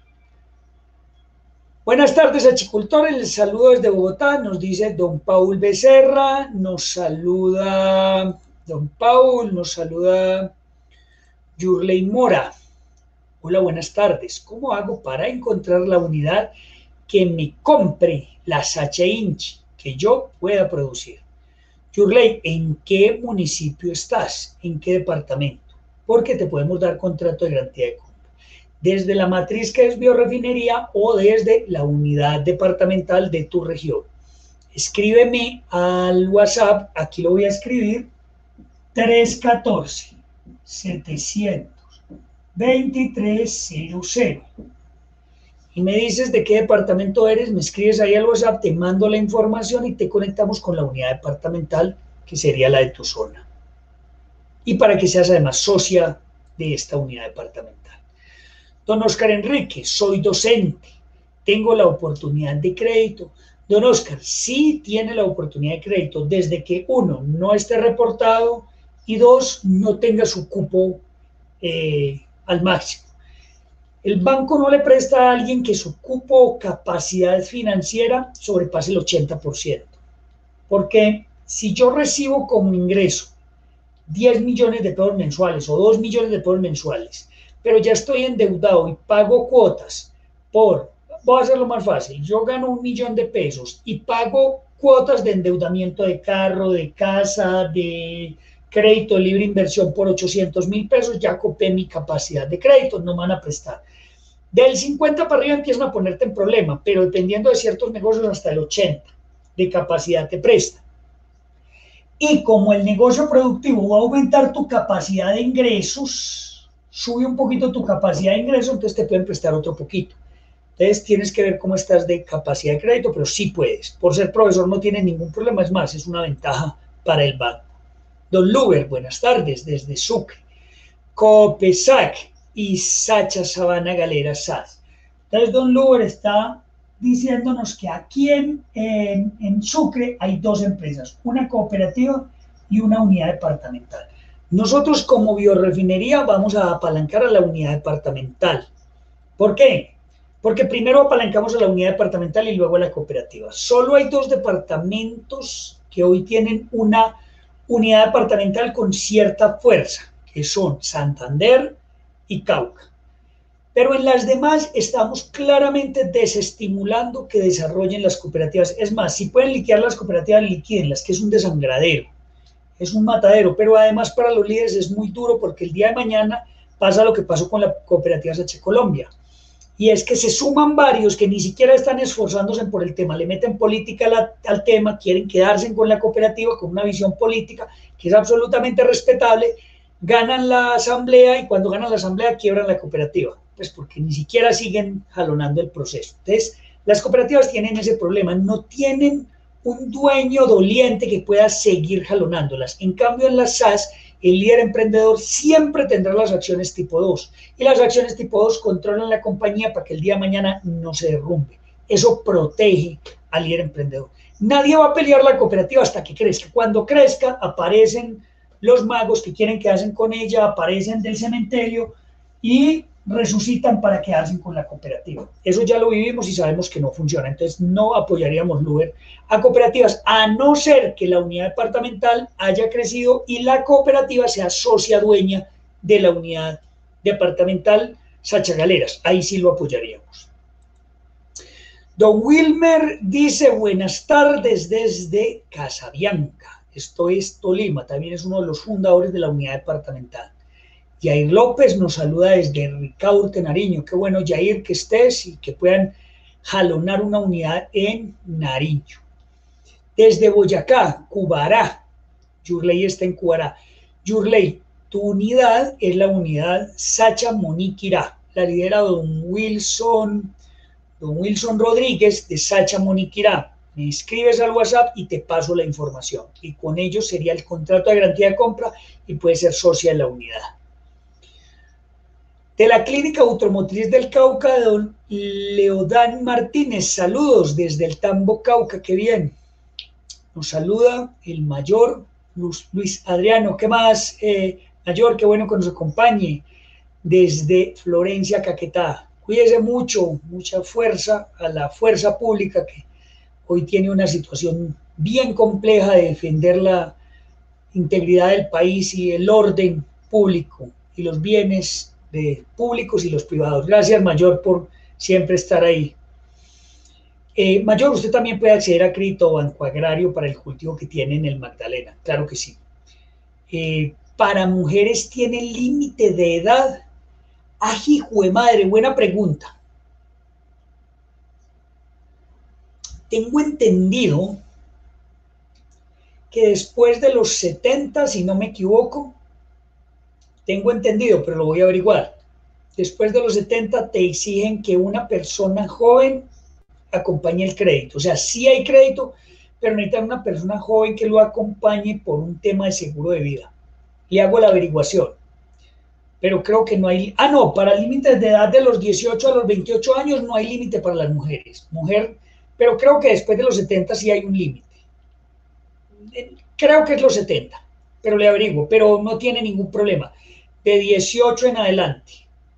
Buenas tardes, achicultores. Les saludo desde Bogotá. Nos dice don Paul Becerra. Nos saluda don Paul. Nos saluda Yurley Mora. Hola, buenas tardes. ¿Cómo hago para encontrar la unidad que me compre la Sacha Inchi que yo pueda producir? Yurley, ¿en qué municipio estás? ¿En qué departamento? Porque te podemos dar contrato de garantía de compra. Desde la matriz que es biorefinería o desde la unidad departamental de tu región. Escríbeme al WhatsApp, aquí lo voy a escribir, 314-700-2300. Y me dices de qué departamento eres, me escribes ahí al WhatsApp, te mando la información y te conectamos con la unidad departamental, que sería la de tu zona. Y para que seas además socia de esta unidad departamental. Don Oscar Enrique, soy docente, tengo la oportunidad de crédito. Don Oscar, sí tiene la oportunidad de crédito desde que 1, no esté reportado y 2, no tenga su cupo al máximo. El banco no le presta a alguien que su cupo o capacidad financiera sobrepase el 80%. Porque si yo recibo como ingreso 10 millones de pesos mensuales o 2 millones de pesos mensuales, pero ya estoy endeudado y pago cuotas voy a hacerlo más fácil, yo gano 1 millón de pesos y pago cuotas de endeudamiento de carro, de casa, de crédito de libre inversión por 800.000 pesos, ya copé mi capacidad de crédito, no me van a prestar. Del 50 para arriba empiezan a ponerte en problema, pero dependiendo de ciertos negocios hasta el 80 de capacidad te presta. Y como el negocio productivo va a aumentar tu capacidad de ingresos, sube un poquito tu capacidad de ingresos, entonces te pueden prestar otro poquito. Entonces tienes que ver cómo estás de capacidad de crédito, pero sí puedes. Por ser profesor no tienes ningún problema, es más, es una ventaja para el banco. Don Luber, buenas tardes, desde Sucre. Copesac y Sacha Sabana Galera SAS. Entonces Don Luber está diciéndonos que aquí en Sucre hay dos empresas, una cooperativa y una unidad departamental. Nosotros como biorefinería vamos a apalancar a la unidad departamental. ¿Por qué? Porque primero apalancamos a la unidad departamental y luego a la cooperativa. Solo hay dos departamentos que hoy tienen una unidad departamental con cierta fuerza, que son Santander y Cauca. Pero en las demás estamos claramente desestimulando que desarrollen las cooperativas. Es más, si pueden liquidar las cooperativas, liquídenlas, que es un desangradero, es un matadero. Pero además para los líderes es muy duro porque el día de mañana pasa lo que pasó con la cooperativa Sacha Colombia. Y es que se suman varios que ni siquiera están esforzándose por el tema, le meten política al tema, quieren quedarse con la cooperativa con una visión política que es absolutamente respetable, ganan la asamblea y cuando ganan la asamblea quiebran la cooperativa, pues porque ni siquiera siguen jalonando el proceso. Entonces, las cooperativas tienen ese problema, no tienen un dueño doliente que pueda seguir jalonándolas. En cambio, en las SAS, el líder emprendedor siempre tendrá las acciones tipo 2 y las acciones tipo 2 controlan la compañía para que el día de mañana no se derrumbe. Eso protege al líder emprendedor. Nadie va a pelear la cooperativa hasta que crezca. Cuando crezca, aparecen los magos que quieren quedarse con ella, aparecen del cementerio y resucitan para quedarse con la cooperativa. Eso ya lo vivimos y sabemos que no funciona. Entonces no apoyaríamos, Luber, a cooperativas, a no ser que la unidad departamental haya crecido y la cooperativa sea socia dueña de la unidad departamental Sacha Galeras. Ahí sí lo apoyaríamos. Don Wilmer dice, buenas tardes desde Casabianca. Esto es Tolima, también es uno de los fundadores de la unidad departamental. Yair López nos saluda desde Ricaurte, Nariño. Qué bueno, Yair, que estés y que puedan jalonar una unidad en Nariño. Desde Boyacá, Cubará. Yurley está en Cubará. Yurley, tu unidad es la unidad Sacha Moniquirá. La lidera don Wilson Rodríguez de Sacha Moniquirá. Me escribes al WhatsApp y te paso la información. Y con ello sería el contrato de garantía de compra y puede ser socia de la unidad. De la Clínica Automotriz del Cauca, don Leodán Martínez, saludos desde el Tambo Cauca, qué bien. Nos saluda el mayor Luis Adriano, ¿qué más? Mayor, qué bueno que nos acompañe desde Florencia, Caquetá. Cuídese mucho, mucha fuerza a la fuerza pública que hoy tiene una situación bien compleja de defender la integridad del país y el orden público y los bienes de públicos y los privados. Gracias, Mayor, por siempre estar ahí. Mayor, usted también puede acceder a crédito Banco Agrario para el cultivo que tiene en el Magdalena, claro que sí. Para mujeres, ¿tiene límite de edad? ¡Ah, hijo de madre! Buena pregunta. Tengo entendido que después de los 70, si no me equivoco, tengo entendido, pero lo voy a averiguar. Después de los 70 te exigen que una persona joven acompañe el crédito. O sea, sí hay crédito, pero necesitan una persona joven que lo acompañe por un tema de seguro de vida. Le hago la averiguación. Pero creo que no hay... Ah, no, para límites de edad de los 18 a los 28 años no hay límite para las mujeres. Pero creo que después de los 70 sí hay un límite. Creo que es los 70, pero le averiguo, pero no tiene ningún problema. De 18 en adelante.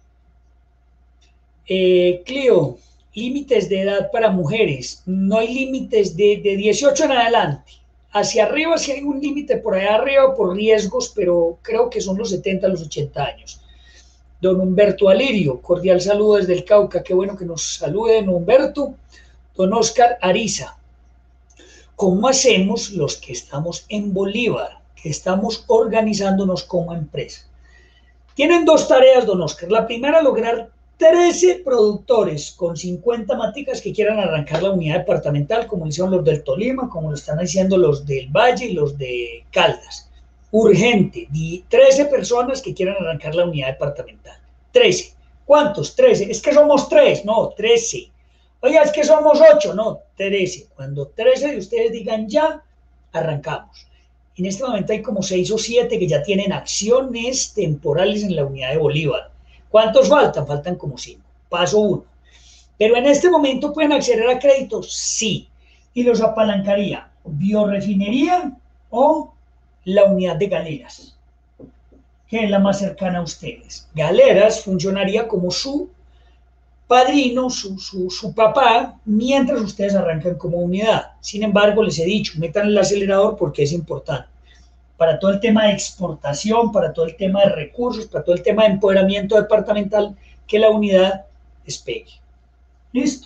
Clio, límites de edad para mujeres. No hay límites de 18 en adelante. Hacia arriba sí hay un límite por allá arriba por riesgos, pero creo que son los 70 a los 80 años. Don Humberto Alirio, cordial saludo desde el Cauca. Qué bueno que nos salude, don Humberto. Don Oscar Ariza. ¿cómo hacemos los que estamos en Bolívar, que estamos organizándonos como empresa? Tienen dos tareas, don Oscar. La primera, lograr 13 productores con 50 maticas que quieran arrancar la unidad departamental, como hicieron los del Tolima, como lo están haciendo los del Valle y los de Caldas. Urgente, 13 personas que quieran arrancar la unidad departamental. 13. ¿Cuántos? 13. Es que somos 3, no, 13. Oiga, es que somos 8, no, 13. Cuando 13 de ustedes digan ya, arrancamos. En este momento hay como 6 o 7 que ya tienen acciones temporales en la unidad de Bolívar. ¿Cuántos faltan? Faltan como 5. Paso 1. Pero en este momento pueden acceder a créditos, sí. Y los apalancaría Biorefinería o la unidad de Galeras, que es la más cercana a ustedes. Galeras funcionaría como su padrino, su papá, mientras ustedes arrancan como unidad. Sin embargo, les he dicho, metan el acelerador porque es importante. Para todo el tema de exportación, para todo el tema de recursos, para todo el tema de empoderamiento departamental, que la unidad despegue. ¿Listo?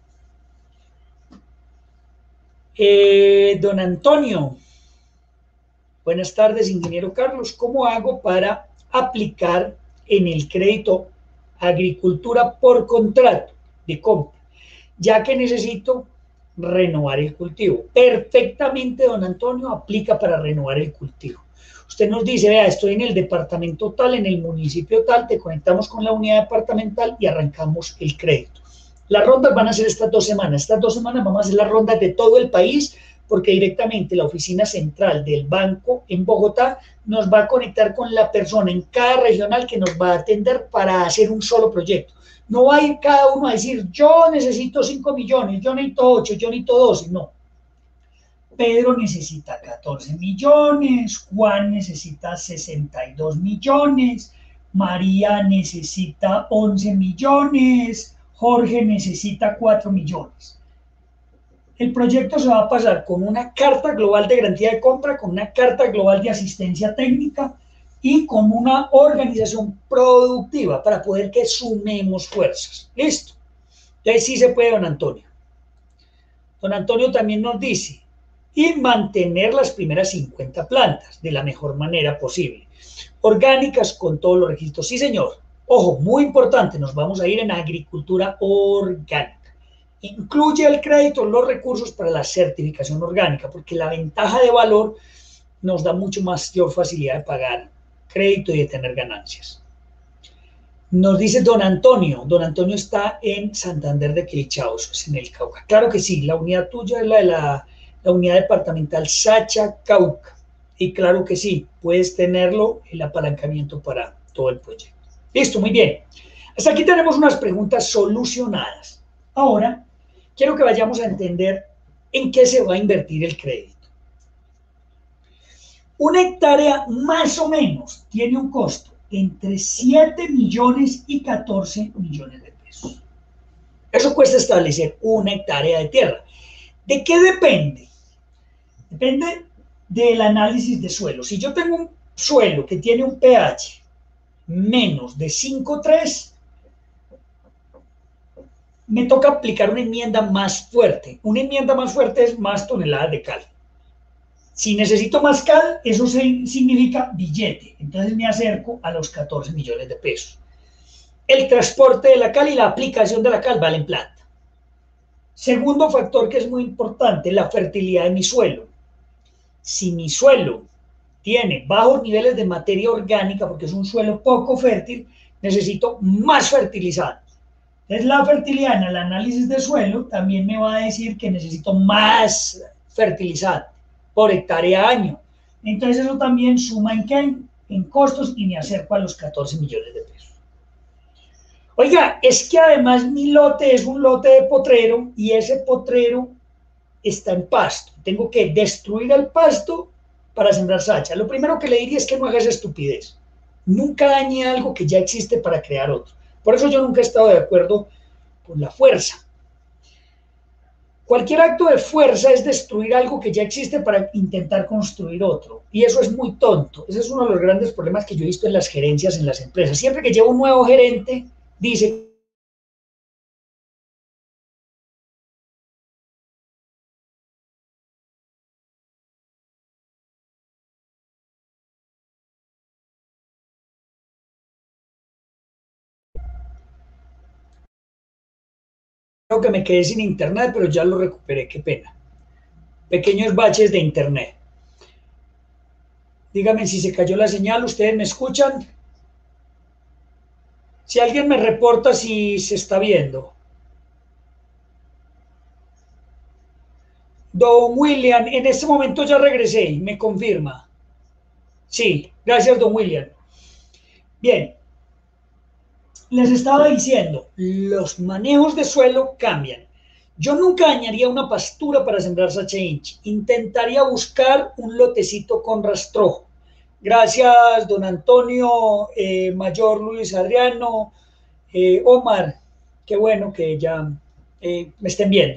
Don Antonio, buenas tardes, ingeniero Carlos. ¿Cómo hago para aplicar en el crédito agricultura por contrato de compra, ya que necesito renovar el cultivo? Perfectamente, don Antonio, aplica para renovar el cultivo. Usted nos dice, vea, estoy en el departamento tal, en el municipio tal, te conectamos con la unidad departamental y arrancamos el crédito. Las rondas van a ser estas 2 semanas. Estas 2 semanas vamos a hacer las rondas de todo el país, porque directamente la oficina central del banco en Bogotá nos va a conectar con la persona en cada regional que nos va a atender para hacer un solo proyecto. No va a ir cada uno a decir, yo necesito 5 millones, yo necesito 8, yo necesito 12, no. Pedro necesita 14 millones, Juan necesita 62 millones, María necesita 11 millones, Jorge necesita 4 millones. El proyecto se va a pasar con una carta global de garantía de compra, con una carta global de asistencia técnica y con una organización productiva para poder que sumemos fuerzas. ¿Listo? Entonces sí se puede, don Antonio. Don Antonio también nos dice, y mantener las primeras 50 plantas de la mejor manera posible. Orgánicas con todos los requisitos. Sí, señor. Ojo, muy importante, nos vamos a ir en agricultura orgánica. Incluye el crédito, los recursos para la certificación orgánica, porque la ventaja de valor nos da mucho mayor facilidad de pagar crédito y de tener ganancias. Nos dice don Antonio está en Santander de Quilichaos, en el Cauca. Claro que sí, la unidad tuya es la de la unidad departamental Sacha Cauca. Y claro que sí, puedes tenerlo el apalancamiento para todo el proyecto. Listo, muy bien. Hasta aquí tenemos unas preguntas solucionadas. Ahora, quiero que vayamos a entender en qué se va a invertir el crédito. Una hectárea más o menos tiene un costo entre 7 millones y 14 millones de pesos. Eso cuesta establecer una hectárea de tierra. ¿De qué depende? Depende del análisis de suelo. Si yo tengo un suelo que tiene un pH menos de 5,3, me toca aplicar una enmienda más fuerte. Una enmienda más fuerte es más toneladas de cal. Si necesito más cal, eso significa billete. Entonces me acerco a los 14 millones de pesos. El transporte de la cal y la aplicación de la cal valen plata. Segundo factor que es muy importante, la fertilidad de mi suelo. Si mi suelo tiene bajos niveles de materia orgánica, porque es un suelo poco fértil, necesito más fertilizantes. Entonces la fertilidad en el análisis de suelo también me va a decir que necesito más fertilizante por hectárea año. Entonces eso también suma en qué? En costos y me acerco a los 14 millones de pesos. Oiga, es que además mi lote es un lote de potrero y ese potrero está en pasto. Tengo que destruir el pasto para sembrar sacha. Lo primero que le diría es que no hagas estupidez. Nunca dañe algo que ya existe para crear otro. Por eso yo nunca he estado de acuerdo con la fuerza. Cualquier acto de fuerza es destruir algo que ya existe para intentar construir otro. Y eso es muy tonto. Ese es uno de los grandes problemas que yo he visto en las gerencias en las empresas. Siempre que lleva un nuevo gerente, dice que me quedé sin internet, pero ya lo recuperé, qué pena. Pequeños baches de internet. Dígame si se cayó la señal, ¿ustedes me escuchan? Si alguien me reporta si se está viendo. Don William, en este momento ya regresé, me confirma. Sí, gracias, don William. Bien, les estaba diciendo, los manejos de suelo cambian. Yo nunca dañaría una pastura para sembrar Sacha Inchi. Intentaría buscar un lotecito con rastrojo. Gracias, don Antonio, Mayor Luis Adriano, Omar. Qué bueno que ya me estén viendo.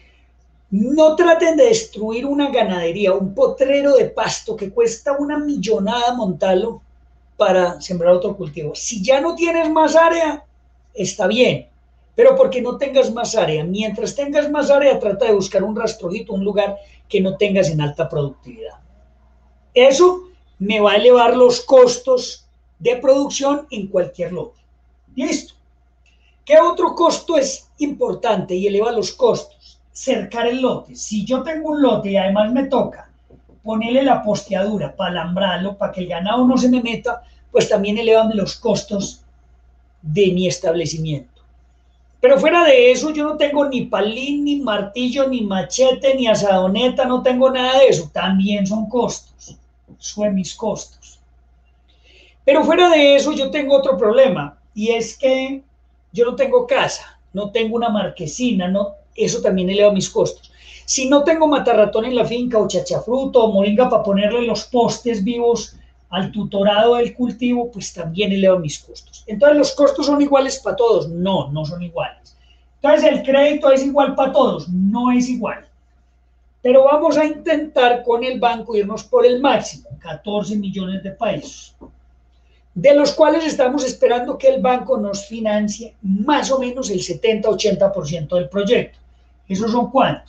No traten de destruir una ganadería, un potrero de pasto que cuesta una millonada montarlo para sembrar otro cultivo. Si ya no tienes más área, está bien, pero porque no tengas más área. Mientras tengas más área, trata de buscar un rastrojito, un lugar que no tengas en alta productividad. Eso me va a elevar los costos de producción en cualquier lote. Listo. ¿Qué otro costo es importante y eleva los costos? Cercar el lote. Si yo tengo un lote y además me toca ponerle la posteadura para alambrarlo, para que el ganado no se me meta, pues también elevan los costos de mi establecimiento. Pero fuera de eso, yo no tengo ni palín, ni martillo, ni machete, ni asadoneta, no tengo nada de eso. También son costos, son mis costos. Pero fuera de eso, yo tengo otro problema, y es que yo no tengo casa, no tengo una marquesina, no, eso también eleva mis costos. Si no tengo matarratón en la finca, o chachafruto, o moringa para ponerle los postes vivos al tutorado del cultivo, pues también eleva mis costos. Entonces, ¿los costos son iguales para todos? No, no son iguales. Entonces, ¿el crédito es igual para todos? No es igual. Pero vamos a intentar con el banco irnos por el máximo, 14 millones de pesos, de los cuales estamos esperando que el banco nos financie más o menos el 70-80% del proyecto. ¿Esos son cuánto?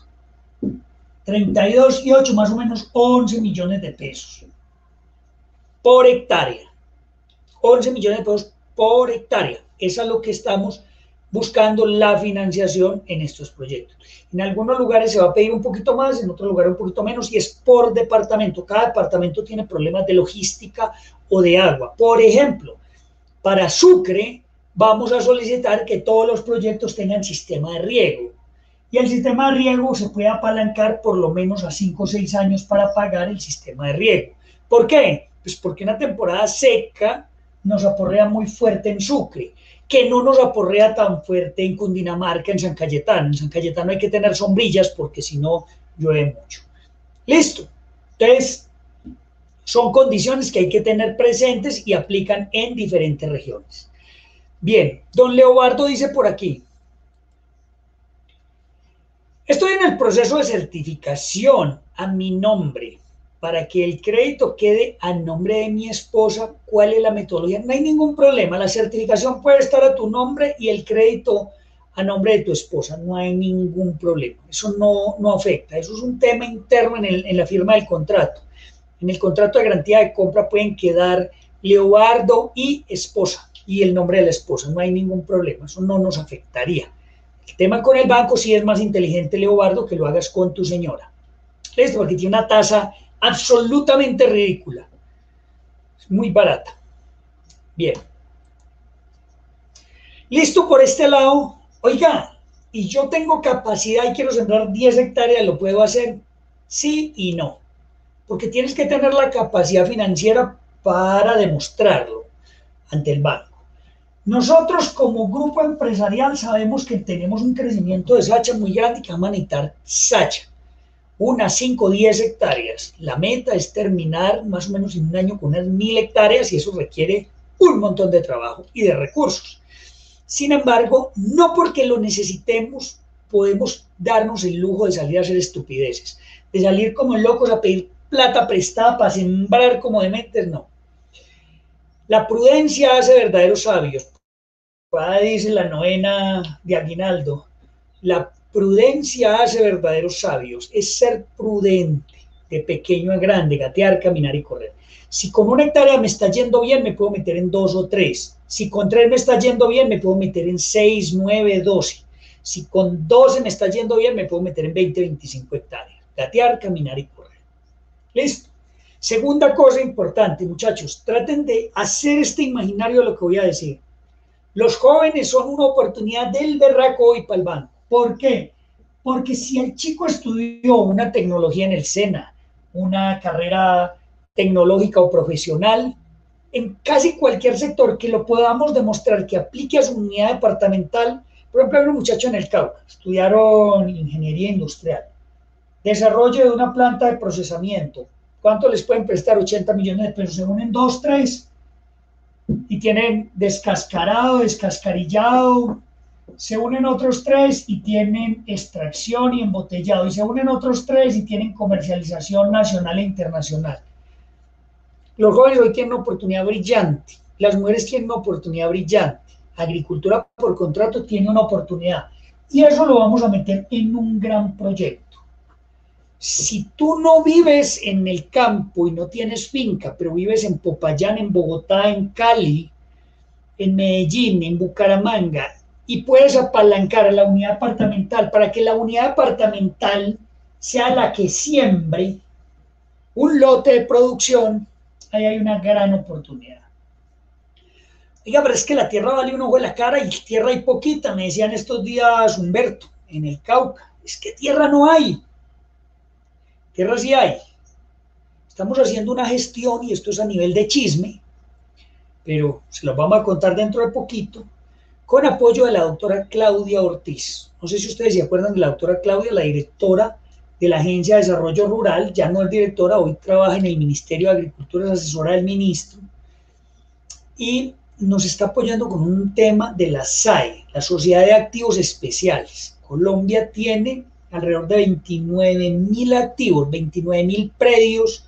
32 y 8, más o menos 11 millones de pesos por hectárea. 11 millones de pesos por hectárea. Esa es lo que estamos buscando la financiación en estos proyectos. En algunos lugares se va a pedir un poquito más, en otros lugares un poquito menos, y es por departamento. Cada departamento tiene problemas de logística o de agua. Por ejemplo, para Sucre vamos a solicitar que todos los proyectos tengan sistema de riego. Y el sistema de riego se puede apalancar por lo menos a 5 o 6 años para pagar el sistema de riego. ¿Por qué? Pues porque una temporada seca nos aporrea muy fuerte en Sucre, que no nos aporrea tan fuerte en Cundinamarca, en San Cayetano. En San Cayetano hay que tener sombrillas porque si no llueve mucho. Listo. Entonces, son condiciones que hay que tener presentes y aplican en diferentes regiones. Bien, don Leobardo dice por aquí: estoy en el proceso de certificación a mi nombre para que el crédito quede a nombre de mi esposa. ¿Cuál es la metodología? No hay ningún problema. La certificación puede estar a tu nombre y el crédito a nombre de tu esposa. No hay ningún problema. Eso no afecta. Eso es un tema interno en la firma del contrato. En el contrato de garantía de compra pueden quedar Leobardo y esposa y el nombre de la esposa. No hay ningún problema. Eso no nos afectaría. El tema con el banco sí es más inteligente, Leobardo, que lo hagas con tu señora. Listo, porque tiene una tasa absolutamente ridícula. Es muy barata. Bien. Listo por este lado. Oiga, y yo tengo capacidad y quiero sembrar 10 hectáreas, ¿lo puedo hacer? Sí y no. Porque tienes que tener la capacidad financiera para demostrarlo ante el banco. Nosotros como grupo empresarial sabemos que tenemos un crecimiento de Sacha muy grande y que vamos a necesitar Sacha. Unas 5 o 10 hectáreas. La meta es terminar más o menos en un año con unas 1000 hectáreas y eso requiere un montón de trabajo y de recursos. Sin embargo, no porque lo necesitemos podemos darnos el lujo de salir a hacer estupideces, de salir como locos a pedir plata prestada para sembrar como dementes, no. La prudencia hace verdaderos sabios. Dice la novena de Aguinaldo, la prudencia hace verdaderos sabios, es ser prudente, de pequeño a grande, gatear, caminar y correr. Si con 1 hectárea me está yendo bien, me puedo meter en 2 o 3. Si con 3 me está yendo bien, me puedo meter en 6, 9, 12. Si con 12 me está yendo bien, me puedo meter en 20, 25 hectáreas. Gatear, caminar y correr. ¿Listo? Segunda cosa importante, muchachos, traten de hacer este imaginario de lo que voy a decir. Los jóvenes son una oportunidad del berraco hoy para el banco. ¿Por qué? Porque si el chico estudió una tecnología en el SENA, una carrera tecnológica o profesional, en casi cualquier sector que lo podamos demostrar que aplique a su unidad departamental, por ejemplo, hay un muchacho en el Cauca, estudiaron ingeniería industrial, desarrollo de una planta de procesamiento. ¿Cuánto les pueden prestar? 80 millones de pesos. Se unen 2, 3 y tienen descascarado, descascarillado. Se unen otros 3 y tienen extracción y embotellado. Y se unen otros 3 y tienen comercialización nacional e internacional. Los jóvenes hoy tienen una oportunidad brillante. Las mujeres tienen una oportunidad brillante. Agricultura por contrato tiene una oportunidad. Y eso lo vamos a meter en un gran proyecto. Si tú no vives en el campo y no tienes finca, pero vives en Popayán, en Bogotá, en Cali, en Medellín, en Bucaramanga, y puedes apalancar a la unidad departamental para que la unidad departamental sea la que siembre un lote de producción, ahí hay una gran oportunidad. Oiga, pero es que la tierra vale un ojo de la cara y tierra hay poquita, me decían estos días Humberto, en el Cauca. Es que tierra no hay. Tierra sí hay. Estamos haciendo una gestión, y esto es a nivel de chisme, pero se los vamos a contar dentro de poquito, con apoyo de la doctora Claudia Ortiz. No sé si ustedes se acuerdan de la doctora Claudia, la directora de la Agencia de Desarrollo Rural, ya no es directora, hoy trabaja en el Ministerio de Agricultura, es asesora del ministro, y nos está apoyando con un tema de la SAE, la Sociedad de Activos Especiales. Colombia tiene alrededor de 29.000 activos, 29.000 predios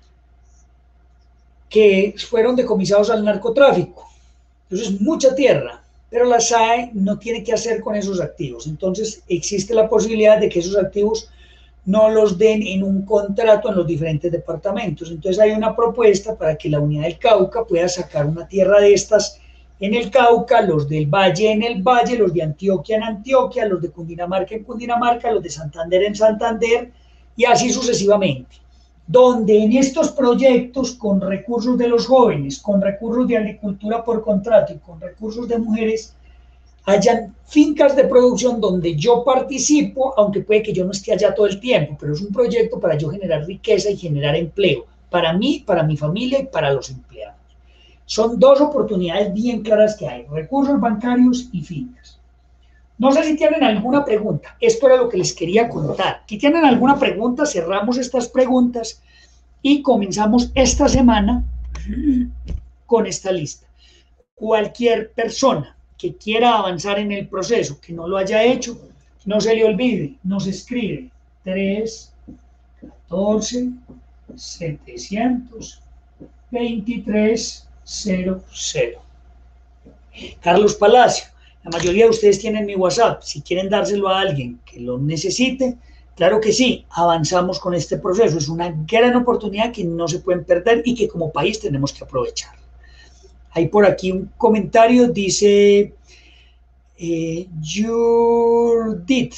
que fueron decomisados al narcotráfico. Entonces, mucha tierra, pero la SAE no tiene qué hacer con esos activos. Entonces, existe la posibilidad de que esos activos no los den en un contrato en los diferentes departamentos. Entonces, hay una propuesta para que la unidad del Cauca pueda sacar una tierra de estas en el Cauca, los del Valle en el Valle, los de Antioquia en Antioquia, los de Cundinamarca en Cundinamarca, los de Santander en Santander, y así sucesivamente. Donde en estos proyectos, con recursos de los jóvenes, con recursos de agricultura por contrato y con recursos de mujeres, hayan fincas de producción donde yo participo, aunque puede que yo no esté allá todo el tiempo, pero es un proyecto para yo generar riqueza y generar empleo, para mí, para mi familia y para los empleados. Son dos oportunidades bien claras que hay, recursos bancarios y fincas. No sé si tienen alguna pregunta, esto era lo que les quería contar. Si tienen alguna pregunta, cerramos estas preguntas y comenzamos esta semana con esta lista. Cualquier persona que quiera avanzar en el proceso, que no lo haya hecho, no se le olvide, nos escribe 3, 14, 723, 00. Carlos Palacio, la mayoría de ustedes tienen mi WhatsApp, si quieren dárselo a alguien que lo necesite, claro que sí, avanzamos con este proceso, es una gran oportunidad que no se pueden perder y que como país tenemos que aprovechar. Hay por aquí un comentario, dice Judith.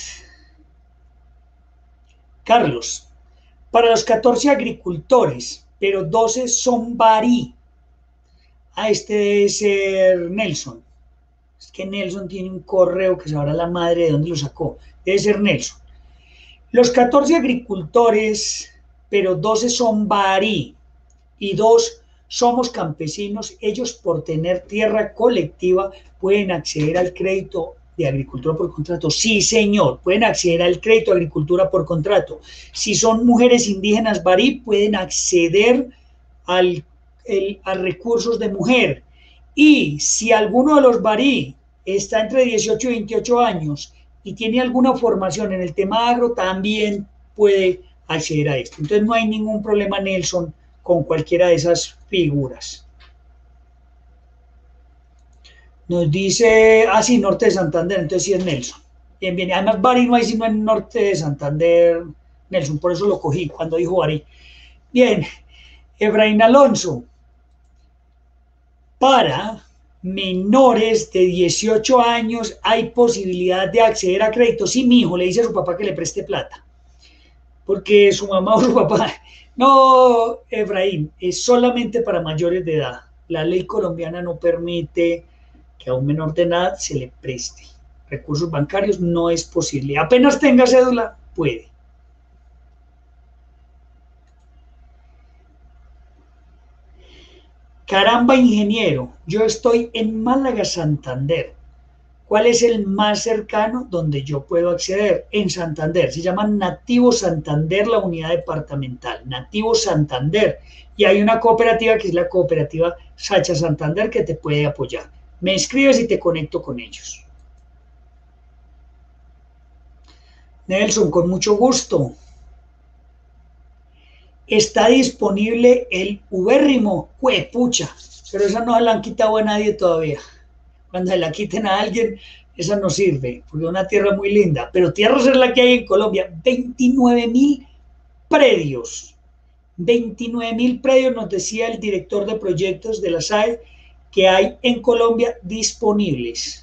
Carlos, para los 14 agricultores, pero 12 son barí. Este debe ser Nelson. Es que Nelson tiene un correo que sabrá la madre de dónde lo sacó. Debe ser Nelson. Los 14 agricultores, pero 12 son barí y 2 somos campesinos. Ellos, por tener tierra colectiva, pueden acceder al crédito de agricultura por contrato. Sí, señor, pueden acceder al crédito de agricultura por contrato. Si son mujeres indígenas barí, pueden acceder a recursos de mujer. Y si alguno de los barí está entre 18 y 28 años y tiene alguna formación en el tema agro, también puede acceder a esto. Entonces no hay ningún problema, Nelson, con cualquiera de esas figuras. Nos dice, sí, Norte de Santander, entonces sí es Nelson. Bien, bien, además barí no hay sino en Norte de Santander, Nelson, por eso lo cogí cuando dijo barí. Bien, Efraín Alonso, para menores de 18 años hay posibilidad de acceder a crédito. Sí, mi hijo le dice a su papá que le preste plata, porque su mamá o su papá, no, Efraín, es solamente para mayores de edad. La ley colombiana no permite que a un menor de edad se le preste recursos bancarios, no es posible. Apenas tenga cédula, puede. Caramba, ingeniero, yo estoy en Málaga, Santander. ¿Cuál es el más cercano donde yo puedo acceder? En Santander. Se llama Nativo Santander, la unidad departamental. Nativo Santander. Y hay una cooperativa que es la cooperativa Sacha Santander que te puede apoyar. Me escribes y te conecto con ellos. Nelson, con mucho gusto. Está disponible el ubérrimo, ¡juepucha! Pero esa no se la han quitado a nadie todavía. Cuando se la quiten a alguien, esa no sirve, porque es una tierra muy linda. Pero tierras es la que hay en Colombia, 29.000 predios. 29.000 predios, nos decía el director de proyectos de la SAE, que hay en Colombia disponibles.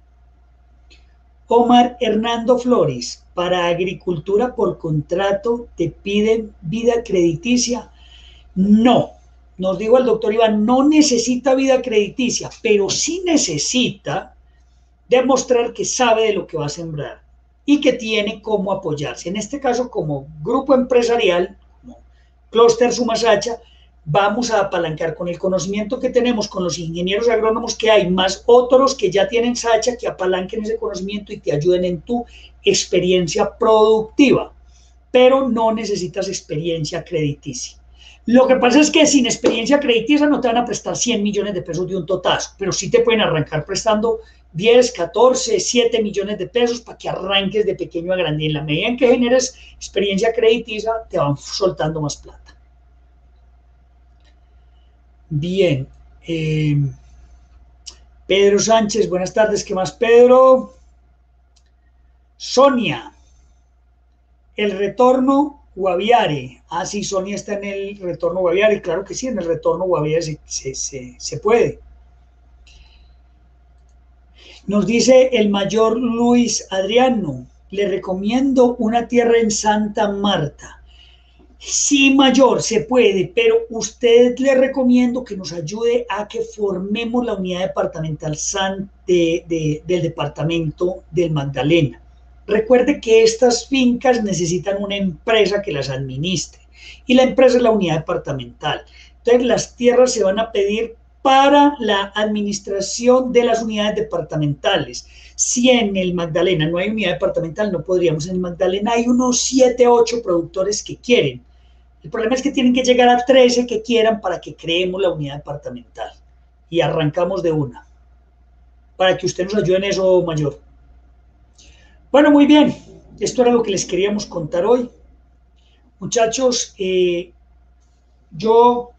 Omar Hernando Flores, para agricultura por contrato, ¿te piden vida crediticia? No, nos dijo el doctor Iván, no necesita vida crediticia, pero sí necesita demostrar que sabe de lo que va a sembrar y que tiene cómo apoyarse. En este caso, como grupo empresarial, como Clúster Sumasacha, vamos a apalancar con el conocimiento que tenemos con los ingenieros agrónomos que hay, más otros que ya tienen Sacha, que apalanquen ese conocimiento y te ayuden en tu experiencia productiva, pero no necesitas experiencia crediticia. Lo que pasa es que sin experiencia crediticia no te van a prestar 100 millones de pesos de un totazo, pero sí te pueden arrancar prestando 10, 14, 7 millones de pesos para que arranques de pequeño a grande. Y en la medida en que generes experiencia crediticia, te van soltando más plata. Bien, Pedro Sánchez, buenas tardes, ¿qué más, Pedro? Sonia, el retorno Guaviare. Ah, sí, Sonia está en el retorno Guaviare, claro que sí, en el retorno Guaviare se puede. Nos dice el mayor Luis Adriano, le recomiendo una tierra en Santa Marta. Sí, mayor, se puede, pero usted le recomiendo que nos ayude a que formemos la unidad departamental del departamento del Magdalena. Recuerde que estas fincas necesitan una empresa que las administre y la empresa es la unidad departamental. Entonces las tierras se van a pedir para la administración de las unidades departamentales. Si en el Magdalena no hay unidad departamental, no podríamos. En el Magdalena hay unos 7, 8 productores que quieren. El problema es que tienen que llegar a 13 que quieran para que creemos la unidad departamental. Y arrancamos de una. Para que usted nos ayude en eso, mayor. Bueno, muy bien. Esto era lo que les queríamos contar hoy. Muchachos, yo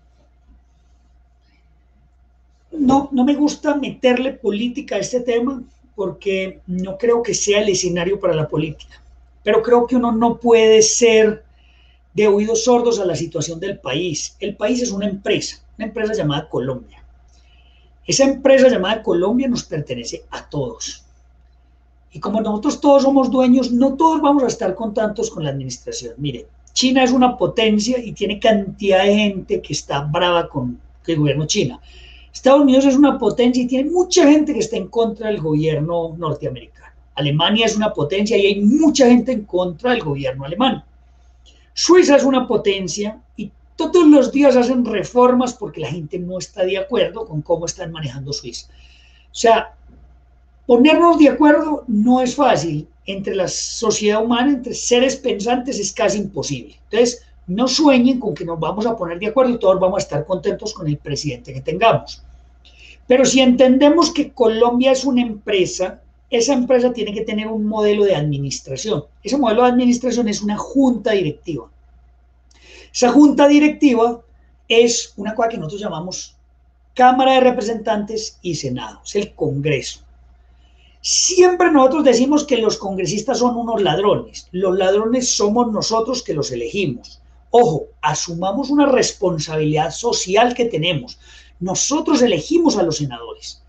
no me gusta meterle política a este tema porque no creo que sea el escenario para la política. Pero creo que uno no puede ser de oídos sordos a la situación del país. El país es una empresa llamada Colombia. Esa empresa llamada Colombia nos pertenece a todos. Y como nosotros todos somos dueños, no todos vamos a estar contentos con la administración. Mire, China es una potencia y tiene cantidad de gente que está brava con el gobierno chino. Estados Unidos es una potencia y tiene mucha gente que está en contra del gobierno norteamericano. Alemania es una potencia y hay mucha gente en contra del gobierno alemán. Suiza es una potencia y todos los días hacen reformas porque la gente no está de acuerdo con cómo están manejando Suiza. O sea, ponernos de acuerdo no es fácil. Entre la sociedad humana, entre seres pensantes, es casi imposible. Entonces, no sueñen con que nos vamos a poner de acuerdo y todos vamos a estar contentos con el presidente que tengamos. Pero si entendemos que Colombia es una empresa, esa empresa tiene que tener un modelo de administración. Ese modelo de administración es una junta directiva. Esa junta directiva es una cosa que nosotros llamamos Cámara de Representantes y Senado, es el Congreso. Siempre nosotros decimos que los congresistas son unos ladrones. Los ladrones somos nosotros que los elegimos. Ojo, asumamos una responsabilidad social que tenemos. Nosotros elegimos a los senadores.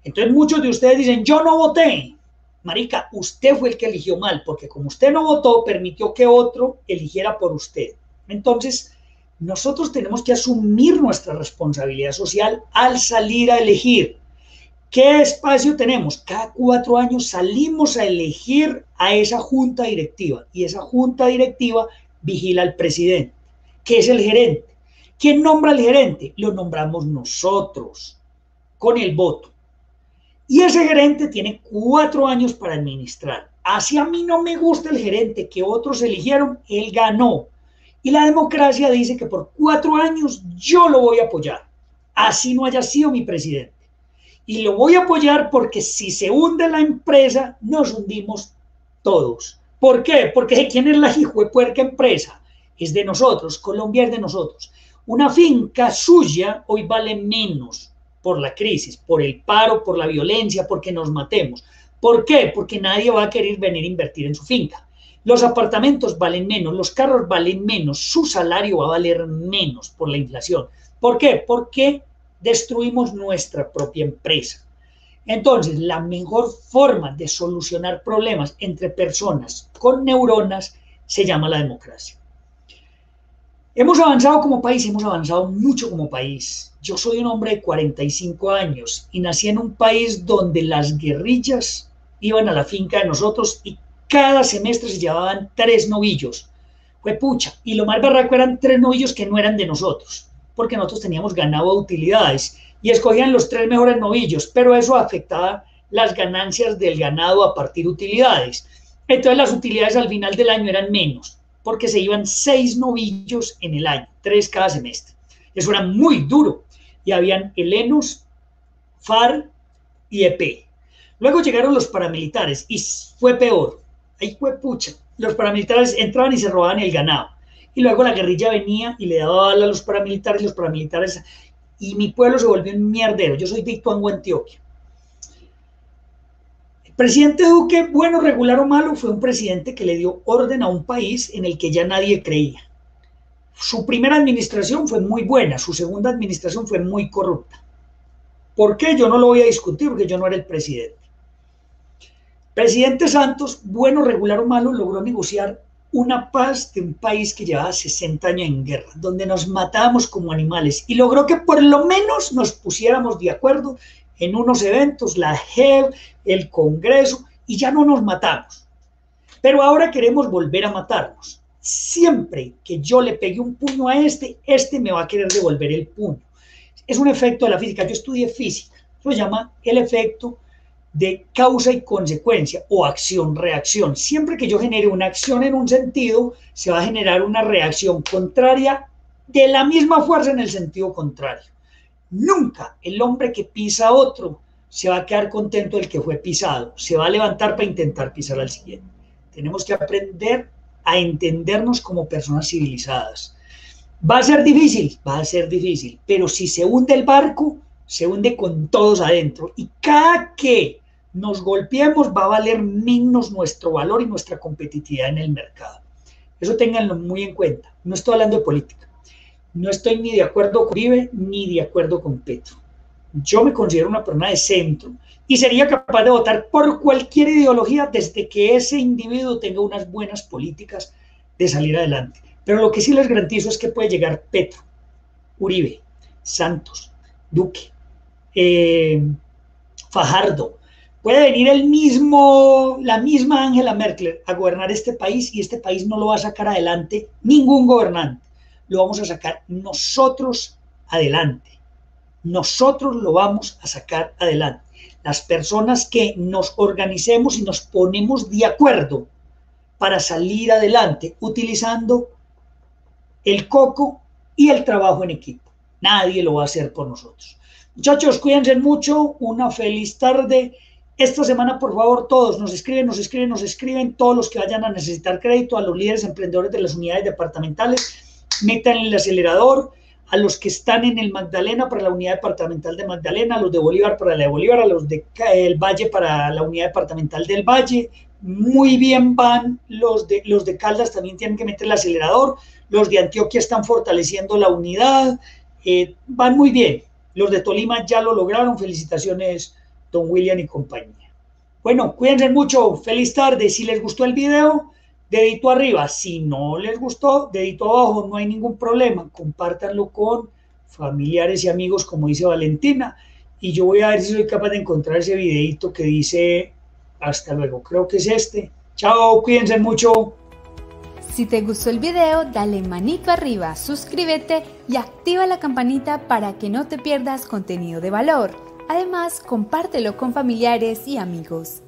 Entonces muchos de ustedes dicen, yo no voté. Marica, usted fue el que eligió mal, porque como usted no votó, permitió que otro eligiera por usted. Entonces, nosotros tenemos que asumir nuestra responsabilidad social al salir a elegir. ¿Qué espacio tenemos? Cada 4 años salimos a elegir a esa junta directiva, y esa junta directiva vigila al presidente, que es el gerente. ¿Quién nombra al gerente? Lo nombramos nosotros, con el voto. Y ese gerente tiene 4 años para administrar. Así a mí no me gusta el gerente que otros eligieron, él ganó. Y la democracia dice que por 4 años yo lo voy a apoyar, así no haya sido mi presidente. Y lo voy a apoyar porque si se hunde la empresa, nos hundimos todos. ¿Por qué? Porque ¿de quién es la hijuepuerca empresa? Es de nosotros, Colombia es de nosotros. Una finca suya hoy vale menos por la crisis, por el paro, por la violencia, porque nos matemos. ¿Por qué? Porque nadie va a querer venir a invertir en su finca. Los apartamentos valen menos, los carros valen menos, su salario va a valer menos por la inflación. ¿Por qué? Porque destruimos nuestra propia empresa. Entonces, la mejor forma de solucionar problemas entre personas con neuronas se llama la democracia. Hemos avanzado como país, hemos avanzado mucho como país. Yo soy un hombre de 45 años y nací en un país donde las guerrillas iban a la finca de nosotros y cada semestre se llevaban 3 novillos. Fue pucha. Y lo más barraco eran 3 novillos que no eran de nosotros, porque nosotros teníamos ganado de utilidades y escogían los 3 mejores novillos, pero eso afectaba las ganancias del ganado a partir de utilidades. Entonces las utilidades al final del año eran menos, porque se iban 6 novillos en el año, 3 cada semestre. Eso era muy duro. Y habían helenos, FARC y EP. Luego llegaron los paramilitares y fue peor. Ahí fue pucha. Los paramilitares entraban y se robaban el ganado. Y luego la guerrilla venía y le daba bala a los paramilitares, y mi pueblo se volvió un mierdero. Yo soy de Ituango, Antioquia. El presidente Duque, bueno, regular o malo, fue un presidente que le dio orden a un país en el que ya nadie creía. Su primera administración fue muy buena, su segunda administración fue muy corrupta. ¿Por qué? Yo no lo voy a discutir porque yo no era el presidente. Presidente Santos, bueno, regular o malo, logró negociar una paz de un país que llevaba 60 años en guerra, donde nos matábamos como animales, y logró que por lo menos nos pusiéramos de acuerdo en unos eventos, la JEP, el Congreso, y ya no nos matamos. Pero ahora queremos volver a matarnos. Siempre que yo le pegue un puño a este me va a querer devolver el puño. Es un efecto de la física. Yo estudié física. Eso se llama el efecto de causa y consecuencia o acción-reacción. Siempre que yo genere una acción en un sentido, se va a generar una reacción contraria de la misma fuerza en el sentido contrario. Nunca el hombre que pisa a otro se va a quedar contento del que fue pisado. Se va a levantar para intentar pisar al siguiente. Tenemos que aprender a entendernos como personas civilizadas. ¿Va a ser difícil? Va a ser difícil, pero si se hunde el barco, se hunde con todos adentro, y cada que nos golpeemos va a valer menos nuestro valor y nuestra competitividad en el mercado. Eso ténganlo muy en cuenta. No estoy hablando de política. No estoy ni de acuerdo con Uribe ni de acuerdo con Petro. Yo me considero una persona de centro y sería capaz de votar por cualquier ideología desde que ese individuo tenga unas buenas políticas de salir adelante. Pero lo que sí les garantizo es que puede llegar Petro, Uribe, Santos, Duque, Fajardo, puede venir la misma Angela Merkel a gobernar este país, y este país no lo va a sacar adelante ningún gobernante. Lo vamos a sacar nosotros adelante. Nosotros lo vamos a sacar adelante. Las personas que nos organicemos y nos ponemos de acuerdo para salir adelante utilizando el coco y el trabajo en equipo. Nadie lo va a hacer por nosotros. Muchachos, cuídense mucho. Una feliz tarde. Esta semana, por favor, todos nos escriben, todos los que vayan a necesitar crédito, a los líderes emprendedores de las unidades departamentales, metan en el acelerador, a los que están en el Magdalena para la unidad departamental de Magdalena, a los de Bolívar para la de Bolívar, a los de el Valle para la unidad departamental del Valle. Muy bien van los de Caldas, también tienen que meter el acelerador. Los de Antioquia están fortaleciendo la unidad, van muy bien. Los de Tolima ya lo lograron, felicitaciones Don William y compañía. Bueno, cuídense mucho, feliz tarde. Si les gustó el video, dedito arriba. Si no les gustó, dedito abajo, no hay ningún problema. Compártanlo con familiares y amigos, como dice Valentina. Y yo voy a ver si soy capaz de encontrar ese videito que dice hasta luego. Creo que es este. Chao, cuídense mucho. Si te gustó el video, dale manito arriba, suscríbete y activa la campanita para que no te pierdas contenido de valor. Además, compártelo con familiares y amigos.